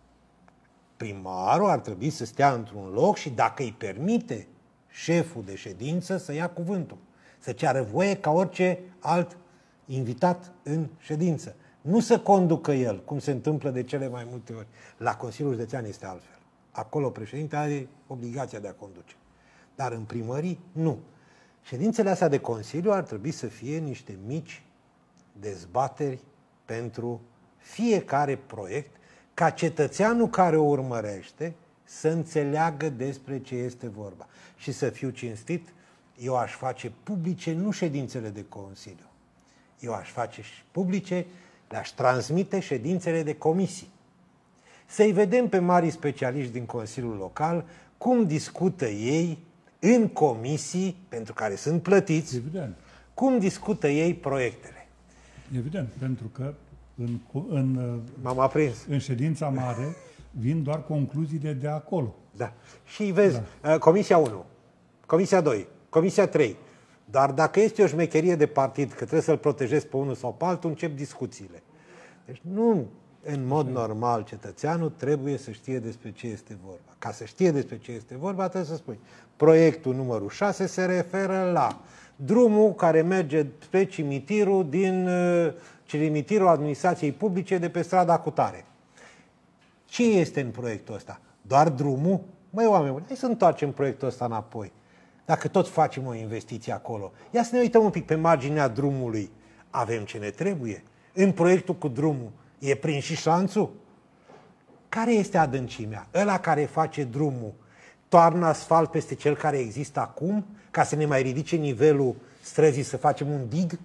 Primarul ar trebui să stea într-un loc și dacă îi permite șeful de ședință să ia cuvântul, să ceară voie ca orice alt invitat în ședință. Nu să conducă el, cum se întâmplă de cele mai multe ori. La Consiliul Județean este altfel. Acolo președintele are obligația de a conduce. Dar în primării, nu. Ședințele astea de Consiliu ar trebui să fie niște mici dezbateri pentru fiecare proiect, ca cetățeanul care o urmărește să înțeleagă despre ce este vorba. Și să fiu cinstit, eu aș face publice nu ședințele de Consiliu. Eu aș face publice, le-aș transmite ședințele de comisii. Să-i vedem pe marii specialiști din Consiliul Local cum discută ei în comisii, pentru care sunt plătiți, Evident. cum discută ei proiectele. Evident, pentru că în, în, M-am aprins. în ședința mare vin doar concluziile de acolo. Da. Și vezi, Da. Comisia unu, Comisia doi, Comisia trei. Dar dacă este o șmecherie de partid, că trebuie să-l protejezi pe unul sau pe altul, încep discuțiile. Deci nu, în mod normal, cetățeanul trebuie să știe despre ce este vorba. Ca să știe despre ce este vorba, trebuie să spui. Proiectul numărul șase se referă la drumul care merge spre cimitirul din uh, cimitirul administrației publice de pe strada Cutare. Ce este în proiectul ăsta? Doar drumul? Măi, oameni buni, hai să întoarcem proiectul ăsta înapoi. Dacă tot facem o investiție acolo, ia să ne uităm un pic pe marginea drumului. Avem ce ne trebuie? În proiectul cu drumul e prins și șanțul? Care este adâncimea? Ăla care face drumul toarnă asfalt peste cel care există acum, ca să ne mai ridice nivelul străzii să facem un dig?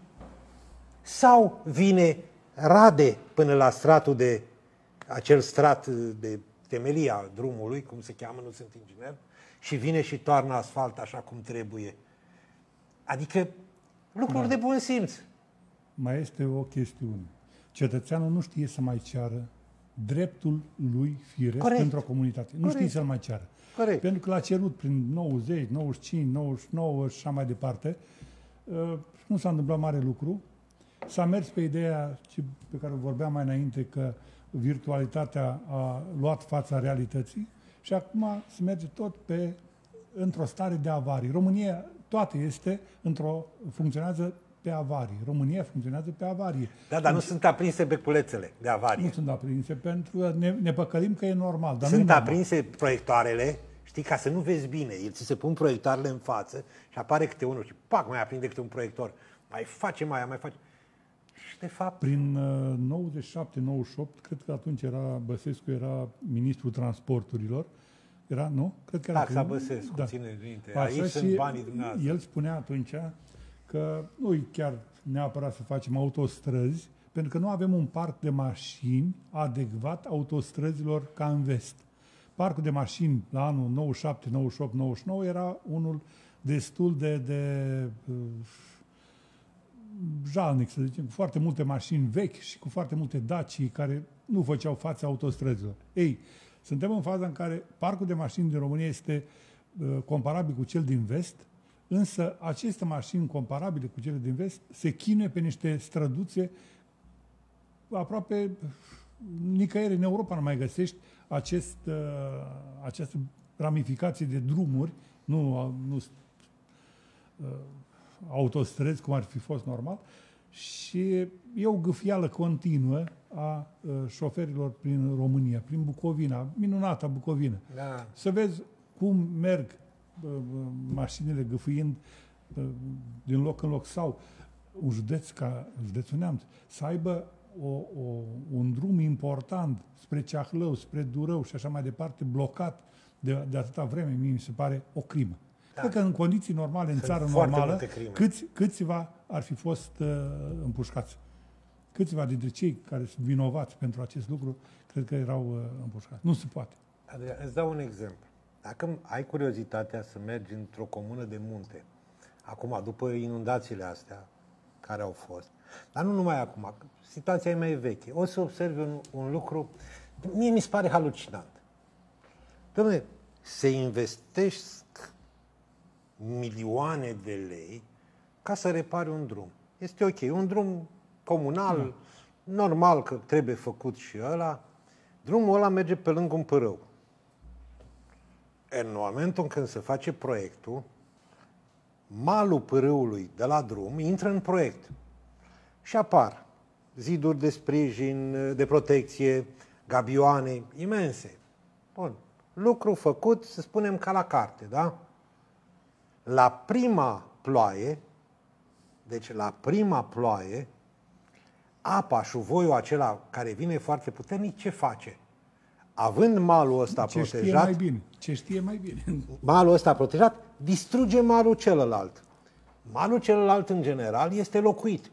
Sau vine rade până la stratul de, acel strat de temelia drumului, cum se cheamă, nu sunt inginer, și vine și toarnă asfalt așa cum trebuie. Adică lucruri da. de bun simț. Mai este o chestiune. Cetățeanul nu știe să mai ceară dreptul lui firesc Corect. pentru o comunitate. Nu Corect. știe să-l mai ceară. Corect. Pentru că l-a cerut prin nouăzeci, nouăzeci și cinci, nouăzeci și nouă și așa mai departe. Nu s-a întâmplat mare lucru. S-a mers pe ideea pe care o vorbeam mai înainte, că virtualitatea a luat fața realității și acum se merge tot pe, într-o stare de avarii. România, toate este într-o, funcționează pe avarii. România funcționează pe avarie. Da, dar nu sunt aprinse beculețele de avarie. Nu sunt aprinse, pentru că ne, ne păcălim că e normal. Dar Sunt nu aprinse proiectoarele Știi, ca să nu vezi bine. El ți se pun proiectoarele în față și apare câte unul și pac, mai aprinde câte un proiector. Mai face mai, mai face. Și de fapt... Prin uh, nouăzeci și șapte nouăzeci și opt, cred că atunci era, Băsescu era ministrul transporturilor. Era, nu? Cred că era Taxa prin... Băsescu, da. ține minte. Așa, aici sunt banii dumneavoastră. El spunea atunci că nu chiar neapărat să facem autostrăzi, pentru că nu avem un parc de mașini adecvat autostrăzilor ca în vest. Parcul de mașini la anul nouăzeci și șapte, nouăzeci și opt, nouăzeci și nouă era unul destul de, de uh, jalnic, să zicem, cu foarte multe mașini vechi și cu foarte multe Daci care nu făceau față autostrăzilor. Ei, suntem în faza în care parcul de mașini din România este uh, comparabil cu cel din vest, însă aceste mașini comparabile cu cele din vest se chinuie pe niște străduțe aproape nicăieri în Europa nu mai găsești acest, uh, această ramificație de drumuri, nu, nu uh, autostrăzi, cum ar fi fost normal, și e o gâfială continuă a uh, șoferilor prin România, prin Bucovina, minunata Bucovină. Da. Să vezi cum merg uh, mașinile gâfâind uh, din loc în loc, sau un județ ca județul Neamț să aibă o, o, un drum important spre Ceahlău, spre Durău și așa mai departe, blocat de, de atâta vreme, mie mi se pare o crimă. Da. Cred că în condiții normale, în Sunt țară normală, câți, câțiva ar fi fost uh, împușcați. Câțiva dintre cei care sunt vinovați pentru acest lucru, cred că erau uh, împușcați. Nu se poate. Adrian, îți dau un exemplu. Dacă ai curiozitatea să mergi într-o comună de munte, acum, după inundațiile astea care au fost, dar nu numai acum, situația e mai veche, o să observi un, un lucru, mie mi se pare halucinant. Dom'le, se investesc milioane de lei ca să repare un drum. Este ok, un drum comunal, mm. normal că trebuie făcut și ăla, drumul ăla merge pe lângă un părău. În momentul când se face proiectul, malul părâului de la drum intră în proiect și apar ziduri de sprijin, de protecție, gabioane imense. Bun. Lucru făcut, să spunem, ca la carte, da? La prima ploaie, deci la prima ploaie, apa, șuvoiul acela care vine foarte puternic, ce face? Având malul ăsta ce protejat... Știe mai bine. Ce știe mai bine. Malul ăsta protejat distruge malul celălalt. Malul celălalt, în general, este locuit.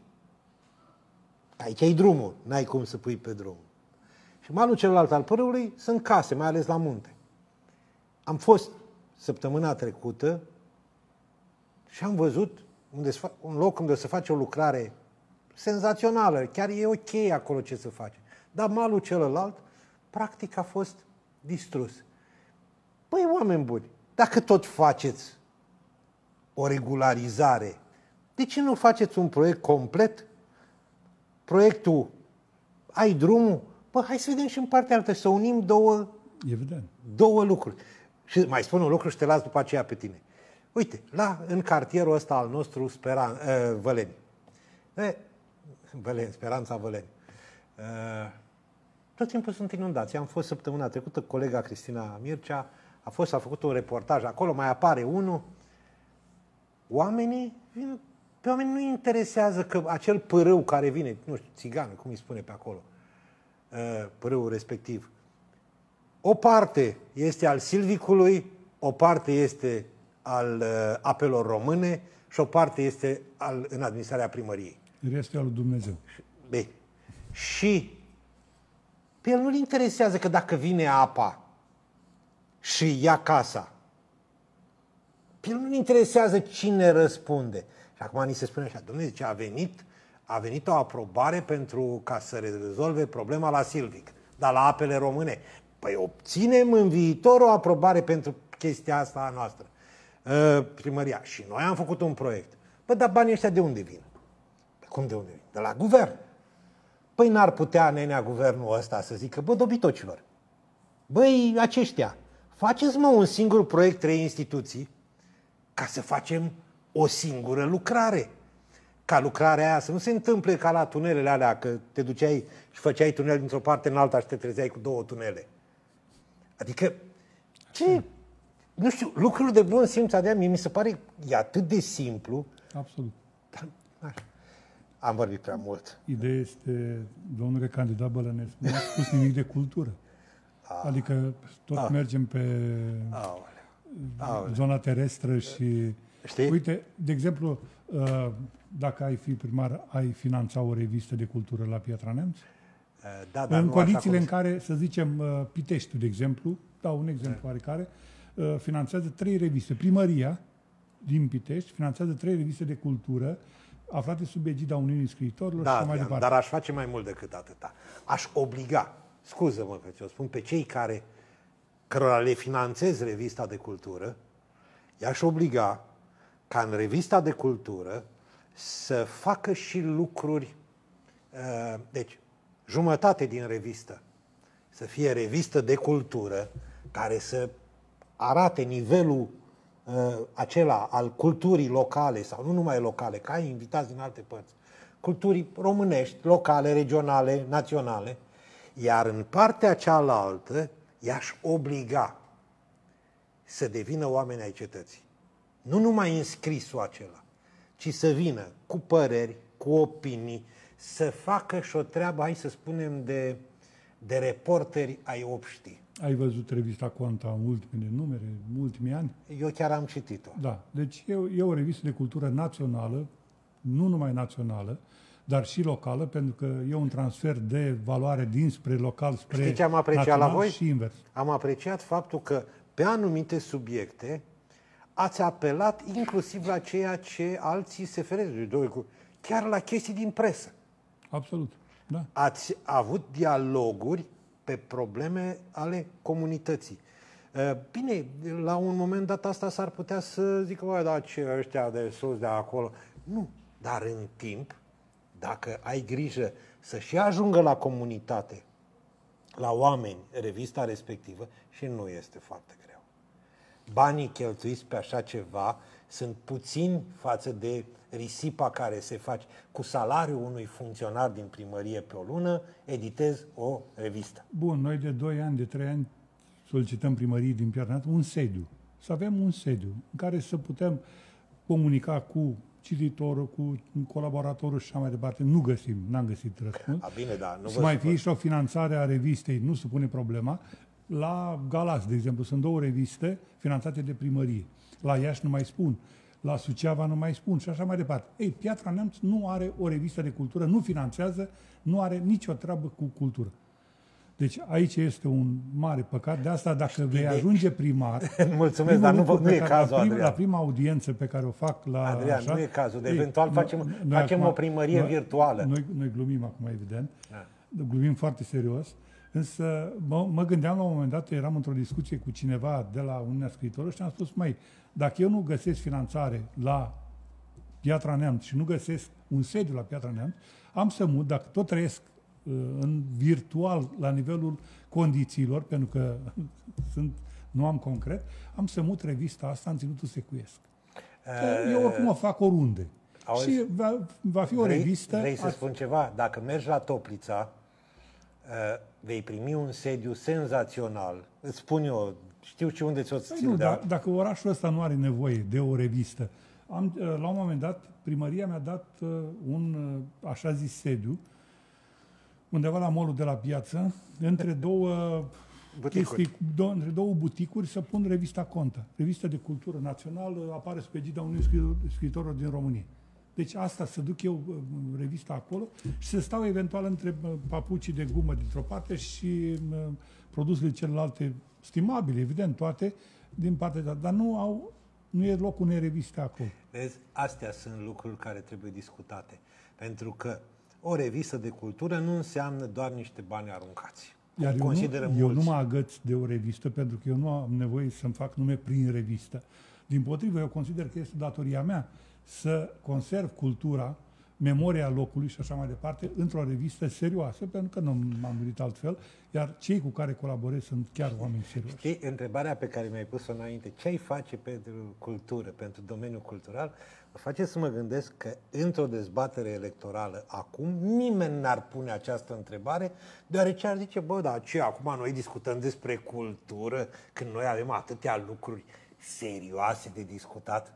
Aici e drumul, n-ai cum să pui pe drum. Și malul celălalt al părâului sunt case, mai ales la munte. Am fost săptămâna trecută și am văzut unde un loc unde se face o lucrare senzațională, chiar e ok acolo ce se face. Dar malul celălalt, practic, a fost distrus. Păi, oameni buni, dacă tot faceți o regularizare, de ce nu faceți un proiect complet? Proiectul, ai drumul, bă, hai să vedem și în partea altă, să unim două, Evident. două lucruri. Și mai spun un lucru și te las după aceea pe tine. Uite, la, în cartierul ăsta al nostru, Speran, uh, Văleni. E, Văleni, Speranța Văleni. Uh, tot timpul sunt inundații. Am fost săptămâna trecută, colega Cristina Mircea, a fost, a făcut un reportaj acolo, mai apare unul. Oamenii, vin, pe oameni nu interesează că acel părâu care vine, nu știu, țigan, cum îi spune pe acolo, uh, părâul respectiv, o parte este al Silvicului, o parte este al uh, apelor române și o parte este al, în administrarea primăriei. Restul al lui Dumnezeu. Bine. Și pe el nu-l interesează că dacă vine apa și ia casa, pe el nu-l interesează cine răspunde. Și acum ni se spune așa, dom'le, zice, a venit, a venit o aprobare pentru ca să rezolve problema la Silvic, dar la apele române. Păi obținem în viitor o aprobare pentru chestia asta a noastră. Primăria. Și noi am făcut un proiect. Păi, dar banii ăștia de unde vin? Cum de unde vin? De la guvern. Păi n-ar putea nenea guvernul ăsta să zică, bă, dobitocilor, băi, aceștia, faceți, mă, un singur proiect, trei instituții, ca să facem o singură lucrare. Ca lucrarea aia să nu se întâmple ca la tunelele alea, că te duceai și făceai tunel dintr-o parte în alta și te trezeai cu două tunele. Adică, ce... nu știu, lucruri de bun simț, Adrian, mie mi se pare e atât de simplu. Absolut. Dar, așa. Am vorbit prea mult. Ideea este, domnule candidat Bălănescu, nu a spus nimic de cultură. A. Adică tot A. mergem pe Aoleu. Aoleu. zona terestră și... Știi? Uite, de exemplu, dacă ai fi primar, ai finanța o revistă de cultură la Piatra Neamț? Da, dar în nu condițiile cum... în care, să zicem, Piteștiul, de exemplu, dau un exemplu oarecare, finanțează trei reviste. Primăria din Pitești finanțează trei reviste de cultură aflate sub egida Uniunii Scriitorilor da, și mai departe. Dar aș face mai mult decât atâta. Aș obliga, scuză-mă că ți-o spun, pe cei care, cărora le finanțez revista de cultură, i-aș obliga ca în revista de cultură să facă și lucruri, uh, deci jumătate din revistă să fie revistă de cultură care să arate nivelul uh, acela al culturii locale sau nu numai locale, ca ai invitați din alte părți, culturii românești, locale, regionale, naționale, iar în partea cealaltă i-aș obliga să devină oameni ai cetății. Nu numai în scrisul acela, ci să vină cu păreri, cu opinii, să facă și o treabă, hai să spunem, de, de reporteri ai obștii. Ai văzut revista Conta în ultimele numere, în ultimii ani? Eu chiar am citit-o. Da. Deci e, e o revistă de cultură națională, nu numai națională, dar și locală, pentru că e un transfer de valoare dinspre local spre Știi ce am apreciat la voi? Și invers. Am apreciat faptul că pe anumite subiecte ați apelat inclusiv la ceea ce alții se feresc, chiar la chestii din presă. Absolut, da. Ați avut dialoguri pe probleme ale comunității. Bine, la un moment dat asta s-ar putea să zică, bă, da, ce ăștia de sus, de acolo. Nu, dar în timp, dacă ai grijă să și ajungă la comunitate, la oameni, revista respectivă, și nu este foarte greu. Banii cheltuiți pe așa ceva sunt puțini față de risipa care se face. Cu salariul unui funcționar din primărie pe o lună, editez o revistă. Bun, noi de doi ani, de trei ani solicităm primăriei din Piatra Neamț un sediu. Să avem un sediu în care să putem comunica cu cititorul, cu colaboratorul și așa mai departe. Nu găsim, n-am găsit răspuns. A, bine, da, nu să mai fie și o finanțare a revistei, nu se pune problema. La Galați, de exemplu, sunt două reviste finanțate de primărie. La Iași nu mai spun. La Suceava nu mai spun și așa mai departe. Ei, Piatra Neamț nu are o revistă de cultură, nu finanțează, nu are nicio treabă cu cultură. Deci aici este un mare păcat. De asta, dacă Știi vei ajunge primar... Mulțumesc, dar nu, nu e cazul, la, prim, Adrian. La prima audiență pe care o fac la... Adrian, așa, nu e cazul. De eventual ei, facem, noi, facem acum, o primărie noi, virtuală. Noi, noi glumim acum, evident. Da. Glumim foarte serios. Însă mă, mă gândeam la un moment dat, eram într-o discuție cu cineva de la Uniunea Scriitorilor și am spus, măi, dacă eu nu găsesc finanțare la Piatra Neamț și nu găsesc un sediu la Piatra Neamț, am să mut, dacă tot trăiesc uh, în virtual la nivelul condițiilor, pentru că sunt, nu am concret, am să mut revista asta în Ținutul Secuiesc. Uh, eu oricum o fac oriunde. Auzi, și va, va fi o vrei, revistă... Vrei să spun ceva? Dacă mergi la Toplița, uh, vei primi un sediu senzațional. Îți spun eu, știu și unde ți-o țin. Nu, da, dacă orașul ăsta nu are nevoie de o revistă, am, la un moment dat, primăria mi-a dat un, așa zis, sediu, undeva la molul de la Piață, între două buticuri. chestii, două, între două buticuri, să pun revista Conta. Revista de cultură națională, apare sub egida Uniunii Scriitorilor din România. Deci asta, să duc eu revista acolo și să stau eventual între papucii de gumă dintr-o parte și produsele celelalte, stimabile, evident, toate, din partea de... Dar nu au, nu e locul unei reviste acolo. Vezi, astea sunt lucruri care trebuie discutate. Pentru că o revistă de cultură nu înseamnă doar niște bani aruncați. Iar eu nu, eu nu mă agăț de o revistă, pentru că eu nu am nevoie să-mi fac nume prin revistă. Dimpotrivă, eu consider că este datoria mea să conserv cultura memoria locului și așa mai departe, într-o revistă serioasă, pentru că nu m-am gândit altfel, iar cei cu care colaborez sunt chiar oameni serioși. Știi, întrebarea pe care mi-ai pus-o înainte, ce ai face pentru cultură, pentru domeniul cultural, mă face să mă gândesc că într-o dezbatere electorală acum nimeni n-ar pune această întrebare, deoarece ar zice, bă, dar ce, acum noi discutăm despre cultură, când noi avem atâtea lucruri serioase de discutat?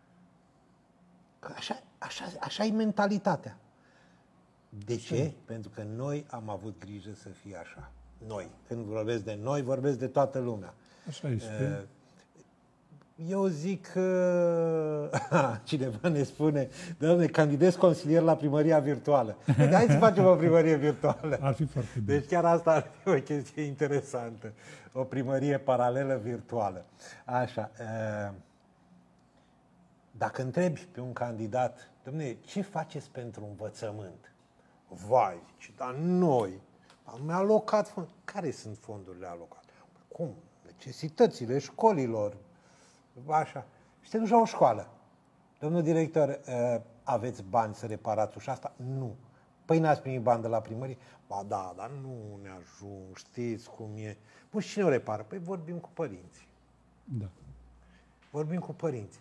Că așa, așa, așa e mentalitatea. De ce? Pentru că noi am avut grijă să fie așa. Noi. Când vorbesc de noi, vorbesc de toată lumea. Așa este. Eu zic că cineva ne spune, doamne, candidez consilier la primăria virtuală. Hai să facem o primărie virtuală. Ar fi foarte bine. Deci chiar asta ar fi o chestie interesantă. O primărie paralelă virtuală. Așa. Dacă întrebi pe un candidat, dom'le, ce faceți pentru învățământ? Vai, zice, dar noi am alocat fonduri. Care sunt fondurile alocate? Cum? Necesitățile școlilor. Așa. Și te duci la o școală. Domnul director, aveți bani să reparați ușa asta? Nu. Păi n-ați primit bani de la primărie? Ba da, dar nu ne ajung, știți cum e. Păi și cine o repară? Păi vorbim cu părinții. Da. Vorbim cu părinții.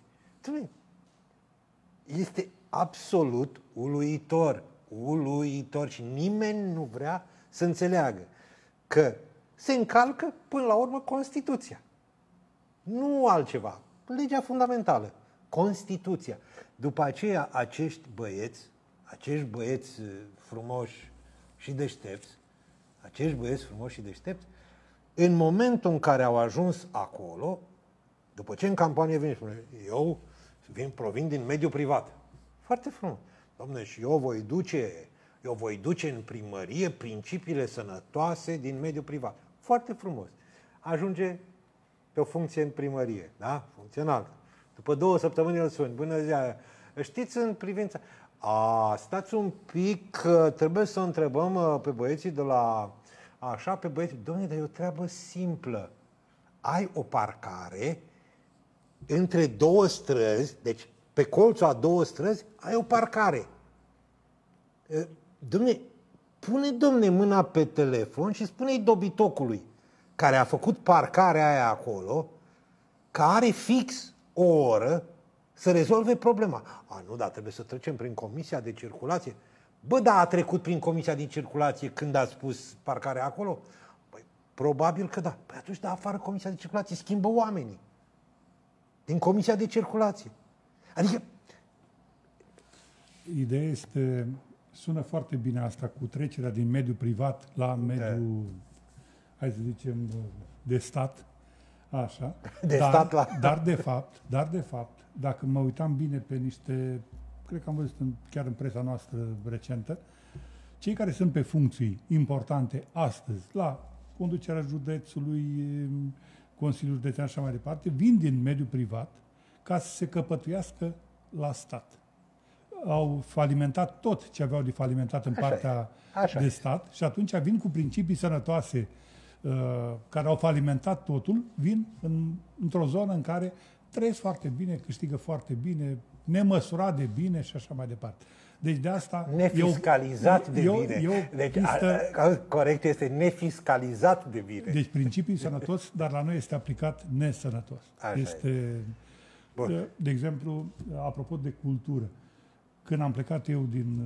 Este absolut uluitor, uluitor și nimeni nu vrea să înțeleagă că se încalcă până la urmă Constituția. Nu altceva. Legea fundamentală. Constituția. După aceea, acești băieți, acești băieți frumoși și deștepți, acești băieți frumoși și deștepți, în momentul în care au ajuns acolo, după ce în campanie vin și spune, eu vin, provin din mediul privat. Foarte frumos. Dom'le, și eu voi duce, eu voi duce în primărie principiile sănătoase din mediul privat. Foarte frumos. Ajunge pe o funcție în primărie, da? Funcțional. După două săptămâni îl suni. Bună ziua! Știți în privința... A, stați un pic, trebuie să întrebăm pe băieții de la... Așa, pe băieții... Doamne, dar e o treabă simplă. Ai o parcare între două străzi, deci pe colțul a două străzi, ai o parcare. Dom'le, pune, dom'le, mâna pe telefon și spune-i dobitocului care a făcut parcarea aia acolo, că are fix o oră să rezolve problema. A, nu, dar trebuie să trecem prin comisia de circulație. Bă, da, a trecut prin comisia de circulație când a spus parcarea acolo? Păi, probabil că da. Păi atunci da afară comisia de circulație, schimbă oamenii din comisia de circulație. Adică... Ideea este, sună foarte bine asta cu trecerea din mediul privat la mediul, da. hai să zicem, de stat, așa. De dar, stat la... dar de fapt, dar de fapt, dacă mă uitam bine pe niște, cred că am văzut în, chiar în presa noastră recentă, cei care sunt pe funcții importante astăzi, la conducerea județului, Consiliul Județean și așa mai departe, vin din mediul privat ca să se căpătuiască la stat. Au falimentat tot ce aveau de falimentat în Așa partea Așa de stat și atunci vin cu principii sănătoase uh, care au falimentat totul, vin în, într-o zonă în care trăiesc foarte bine, câștigă foarte bine, nemăsurat de bine și așa mai departe. Deci de asta... Nefiscalizat eu, de eu, bine. Eu, deci, pistă, a, a, corect este nefiscalizat de bine. Deci principiul sănătos, dar la noi este aplicat nesănătos. Așa este, e. de, de exemplu, apropo de cultură, când am plecat eu din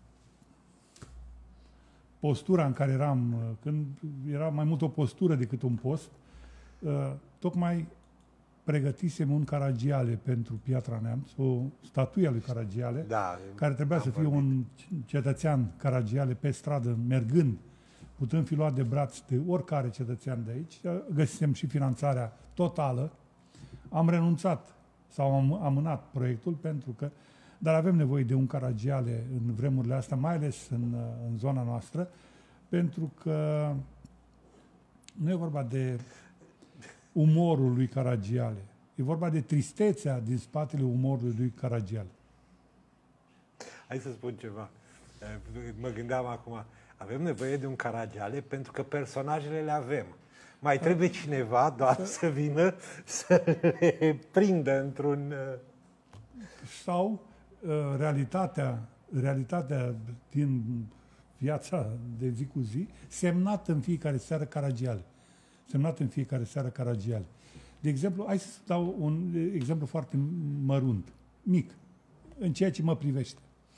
postura în care eram, când era mai mult o postură decât un post, tocmai pregătisem un Caragiale pentru Piatra Neamț, o statuie a lui Caragiale, da, care trebuia să fie vorbit. un cetățean Caragiale pe stradă, mergând, putând fi luat de braț de oricare cetățean de aici. Găsisem și finanțarea totală. Am renunțat sau am amânat proiectul pentru că, dar avem nevoie de un Caragiale în vremurile astea, mai ales în, în zona noastră, pentru că nu e vorba de umorul lui Caragiale. E vorba de tristețea din spatele umorului lui Caragiale. Hai să spun ceva. Mă gândeam acum, avem nevoie de un Caragiale pentru că personajele le avem. Mai trebuie cineva doar să vină să le prindă într-un... Sau realitatea realitatea din viața de zi cu zi, semnat în fiecare seară Caragiale. Semnat în fiecare seară Caragiale. De exemplu, hai să dau un exemplu foarte mărunt, mic, în ceea ce mă privește.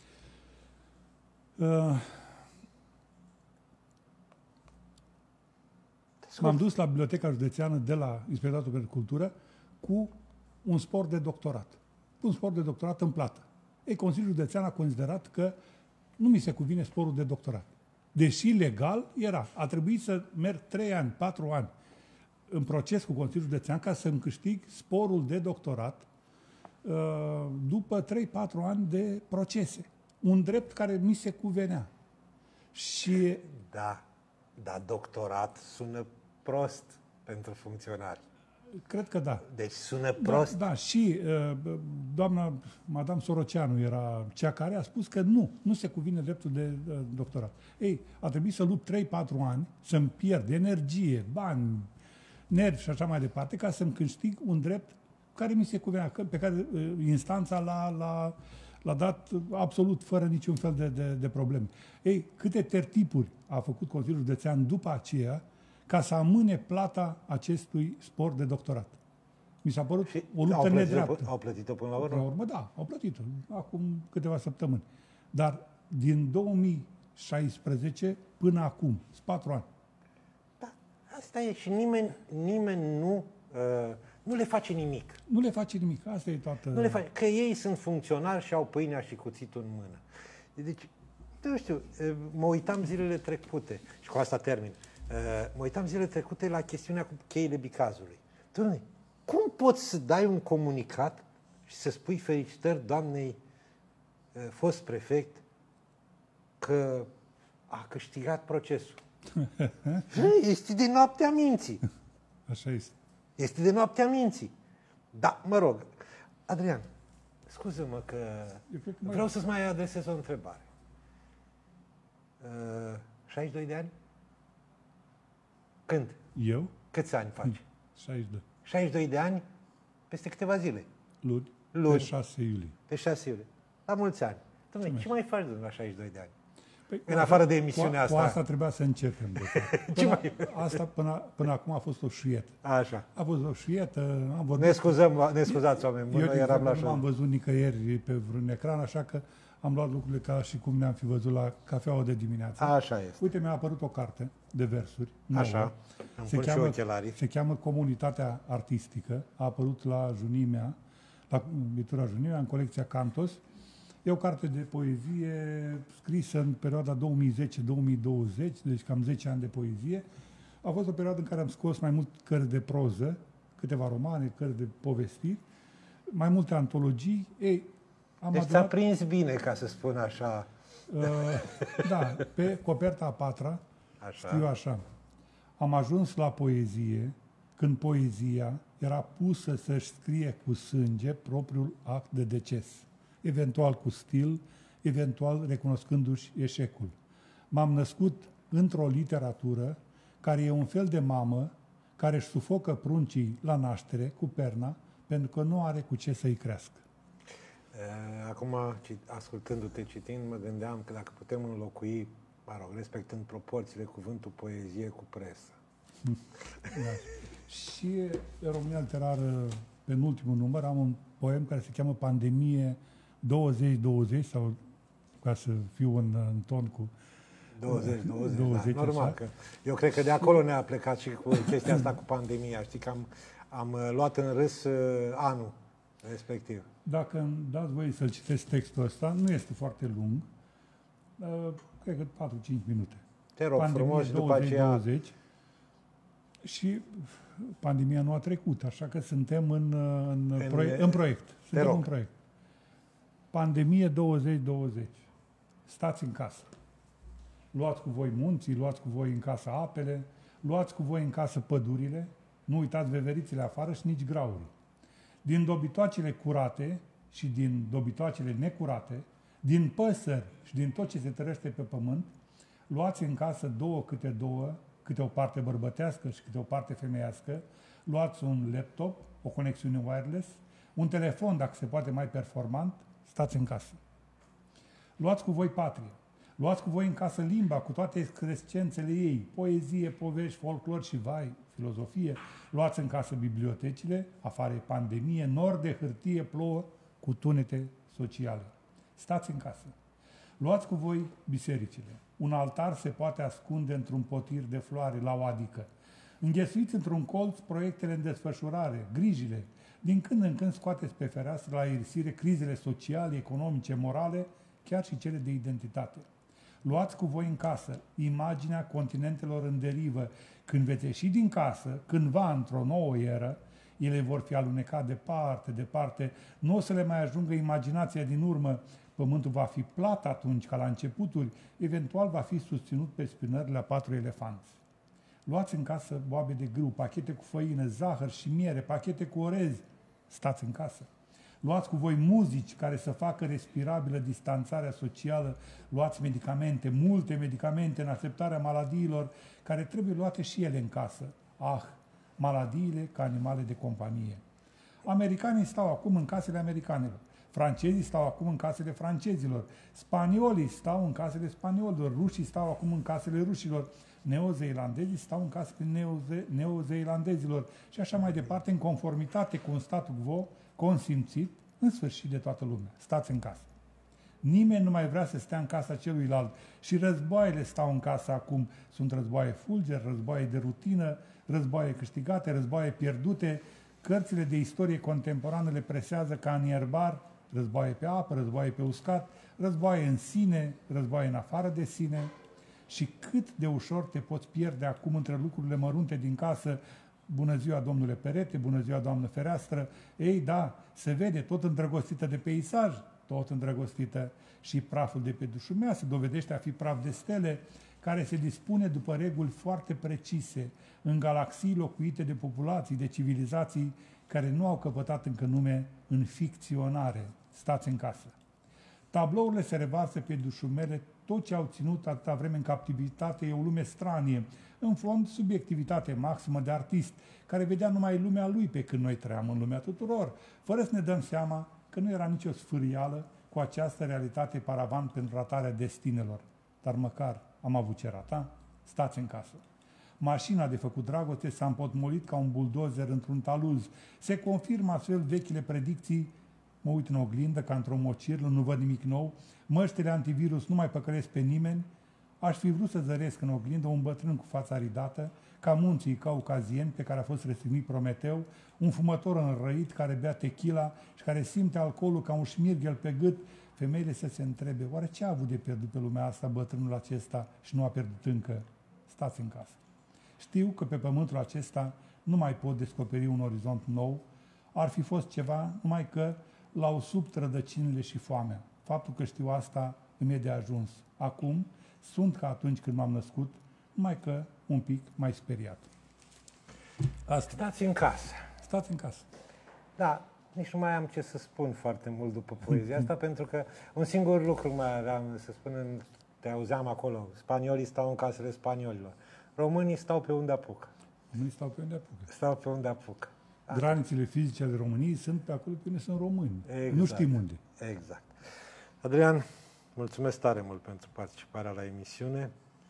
Uh, m-am dus la Biblioteca Județeană de la Inspectoratul pentru Cultură cu un spor de doctorat. Un spor de doctorat în plată. Ei, Consiliul Județean a considerat că nu mi se cuvine sporul de doctorat. Deși legal era. A trebuit să merg trei ani, patru ani în proces cu Consiliul Județean ca să-mi câștig sporul de doctorat după trei patru ani de procese. Un drept care mi se cuvenea. Și... Da, dar doctorat sună prost pentru funcționari. Cred că da. Deci sună prost. Da, da, și uh, doamna Madame Soroceanu era cea care a spus că nu, nu se cuvine dreptul de uh, doctorat. Ei, a trebuit să lupt trei patru ani, să-mi pierd energie, bani, nervi și așa mai departe, ca să-mi câștig un drept care mi se cuvenea, pe care uh, instanța l-a, l-a, l-a dat absolut fără niciun fel de, de, de probleme. Ei, câte tertipuri a făcut Consiliul Județean după aceea ca să amâne plata acestui spor de doctorat. Mi s-a părut și o luptă nedreaptă. Au plătit-o până la urmă? La urmă, da, au plătit-o. Acum câteva săptămâni. Dar din două mii șaisprezece până acum, sunt patru ani. Da, asta e și nimeni, nimeni nu, uh, nu le face nimic. Nu le face nimic, asta e toată... Nu le face, că ei sunt funcționari și au pâinea și cuțitul în mână. Deci, nu știu, mă uitam zilele trecute și cu asta termin. Uh, mă uitam zilele trecute la chestiunea cu cheile Bicazului. Doamne, cum poți să dai un comunicat și să spui felicitări doamnei uh, fost prefect că a câștigat procesul? Este de noaptea minții. Așa este. Este de noaptea minții. Da, mă rog. Adrian, scuză-mă că vreau mai... să-ți mai adresez o întrebare. Uh, șaizeci și doi de ani? Când? Eu? Câți ani faci? șaizeci și doi. șaizeci și doi de ani peste câteva zile. Luni. Luni. Pe șase iulie. Pe șase iulie. La mulți ani. Dom'le, ce, ce mai faci, domnule, la șaizeci și doi de ani? Păi, în afară de emisiunea cu, asta. Cu asta trebuia să începem. Până, mai... Asta până, până acum a fost o șuietă. Așa. A fost o șuietă, am vorbit... Ne scuzăm, ne scuzați, oameni buni, noi eram la nu am văzut nicăieri pe vreun ecran, așa că am luat lucrurile ca și cum ne-am fi văzut la cafeaua de dimineață. Așa este. Uite, mi-a apărut o carte de versuri. Nouă. Așa. Se cheamă, se cheamă Comunitatea Artistică. A apărut la Junimea, la editura Junimea, în colecția Cantos. E o carte de poezie scrisă în perioada două mii zece două mii douăzeci, deci cam zece ani de poezie. A fost o perioadă în care am scos mai mult cărți de proză, câteva romane, cărți de povestiri, mai multe antologii. Ei, am deci adunat, ți-a prins bine, ca să spun așa. Uh, da, pe coperta a patra așa. Scriu așa. Am ajuns la poezie când poezia era pusă să-și scrie cu sânge propriul act de deces, eventual cu stil, eventual recunoscându-și eșecul. M-am născut într-o literatură care e un fel de mamă care își sufocă pruncii la naștere cu perna pentru că nu are cu ce să-i crească. Acum, ascultându-te, citind, mă gândeam că dacă putem înlocui, mă rog, respectând proporțiile, cuvântul poezie cu presă. Da. Și în România Literară, penultimul număr, am un poem care se cheamă Pandemie douăzeci douăzeci, sau ca să fiu în, în ton cu douăzeci douăzeci, da, normal. Că eu cred că de acolo ne-a plecat și cu chestia asta cu pandemia. Știi că am, am luat în râs uh, anul respectiv. Dacă îmi dați voie să-l citesc textul ăsta, nu este foarte lung, uh, cred că patru cinci minute. Te rog pandemie frumos și după aceea... douăzeci, și pandemia nu a trecut, așa că suntem în, în, în, proiect, în proiect. Suntem în proiect. Pandemie douăzeci douăzeci. Stați în casă. Luați cu voi munții, luați cu voi în casă apele, luați cu voi în casă pădurile, nu uitați veverițele afară și nici graurii. Din dobitoacele curate și din dobitoacele necurate, din păsări și din tot ce se trăiește pe pământ, luați în casă două câte două, câte o parte bărbătească și câte o parte femeiască, luați un laptop, o conexiune wireless, un telefon, dacă se poate, mai performant, stați în casă. Luați cu voi patrie. Luați cu voi în casă limba, cu toate excrescențele ei, poezie, povești, folclor și vai, filozofie. Luați în casă bibliotecile, afară e pandemie, nor de hârtie plouă cu tunete sociale. Stați în casă. Luați cu voi bisericile. Un altar se poate ascunde într-un potir de floare la o adică. Înghesuiți într-un colț proiectele în desfășurare, grijile. Din când în când scoateți pe fereastră la irisire crizele sociale, economice, morale, chiar și cele de identitate. Luați cu voi în casă imaginea continentelor în derivă. Când veți ieși din casă, cândva într-o nouă eră, ele vor fi alunecate departe, departe, nu o să le mai ajungă imaginația din urmă. Pământul va fi plat atunci, ca la începuturi, eventual va fi susținut pe spinările a patru elefanți. Luați în casă boabe de grâu, pachete cu făină, zahăr și miere, pachete cu orez. Stați în casă. Luați cu voi muzici care să facă respirabilă distanțarea socială. Luați medicamente, multe medicamente în așteptarea maladiilor, care trebuie luate și ele în casă. Ah, maladiile ca animale de companie. Americanii stau acum în casele americanilor. Francezii stau acum în casele francezilor. Spaniolii stau în casele spaniolilor. Rușii stau acum în casele rușilor. Neozeelandezii stau în casele neoze- neozeelandezilor. Și așa mai departe, în conformitate cu un statu quo consimțit, în sfârșit de toată lumea. Stați în casă. Nimeni nu mai vrea să stea în casa celuilalt. Și războaiele stau în casă acum. Sunt războaie fulger, războaie de rutină, războaie câștigate, războaie pierdute. Cărțile de istorie contemporană le presează ca în ierbar, războaie pe apă, războaie pe uscat, războaie în sine, războaie în afară de sine. Și cât de ușor te poți pierde acum între lucrurile mărunte din casă. Bună ziua, domnule perete, bună ziua, doamnă fereastră. Ei, da, se vede, tot îndrăgostită de peisaj, tot îndrăgostită, și praful de pe dușumea se dovedește a fi praf de stele, care se dispune după reguli foarte precise, în galaxii locuite de populații, de civilizații care nu au căpătat încă nume în ficționare. Stați în casă. Tablourile se revarsă pe dușumele, tot ce au ținut atâta vreme în captivitate e o lume stranie, în fond subiectivitate maximă de artist, care vedea numai lumea lui pe când noi trăiam în lumea tuturor, fără să ne dăm seama că nu era nicio sfârială cu această realitate paravan pentru ratarea destinelor. Dar măcar am avut ce rata. Stați în casă. Mașina de făcut dragoste s-a împotmolit ca un buldozer într-un taluz. Se confirmă astfel vechile predicții. Mă uit în oglindă ca într-o mocirlă, nu văd nimic nou. Măștile antivirus nu mai păcălesc pe nimeni. Aș fi vrut să zăresc în oglindă un bătrân cu fața ridată, ca munții caucazieni pe care a fost răstignit Prometeu, un fumător înrăit care bea tequila și care simte alcoolul ca un șmirghel pe gât. Femeile să se întrebe, oare ce a avut de pierdut pe lumea asta bătrânul acesta și nu a pierdut încă? Stați în casă. Știu că pe pământul acesta nu mai pot descoperi un orizont nou. Ar fi fost ceva, numai că l-au subt rădăcinile și foamea. Faptul că știu asta îmi e de ajuns. Acum sunt ca atunci când m-am născut, numai că un pic mai speriat. Asta. Stați în casă. Stați în casă. Da, nici nu mai am ce să spun foarte mult după poezia asta, pentru că un singur lucru mai aveam să spun, în, te auzeam acolo, spaniolii stau în casele spaniolilor, românii stau pe unde apucă. Românii stau pe unde apucă. Stau pe unde apucă. Granițele fizice ale României sunt pe acolo pe unde sunt români. Exact. Nu știm unde. Exact. Adrian, mulțumesc tare mult pentru participarea la emisiune.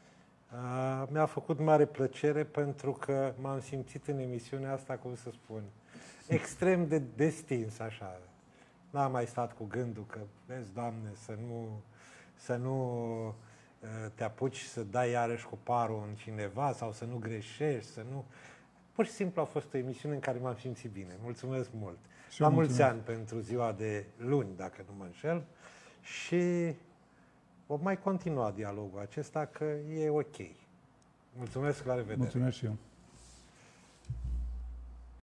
Uh, mi-a făcut mare plăcere pentru că m-am simțit în emisiunea asta, cum să spun, extrem de destins, așa. N-am mai stat cu gândul că, vezi, Doamne, să nu, să nu uh, te apuci să dai iarăși cu parul în cineva sau să nu greșești, să nu... Pur și simplu a fost o emisiune în care m-am simțit bine. Mulțumesc mult! Și la mulți ani pentru ziua de luni, dacă nu mă înșel, și vom mai continua dialogul acesta, că e ok. Mulțumesc, la revedere! Mulțumesc și eu!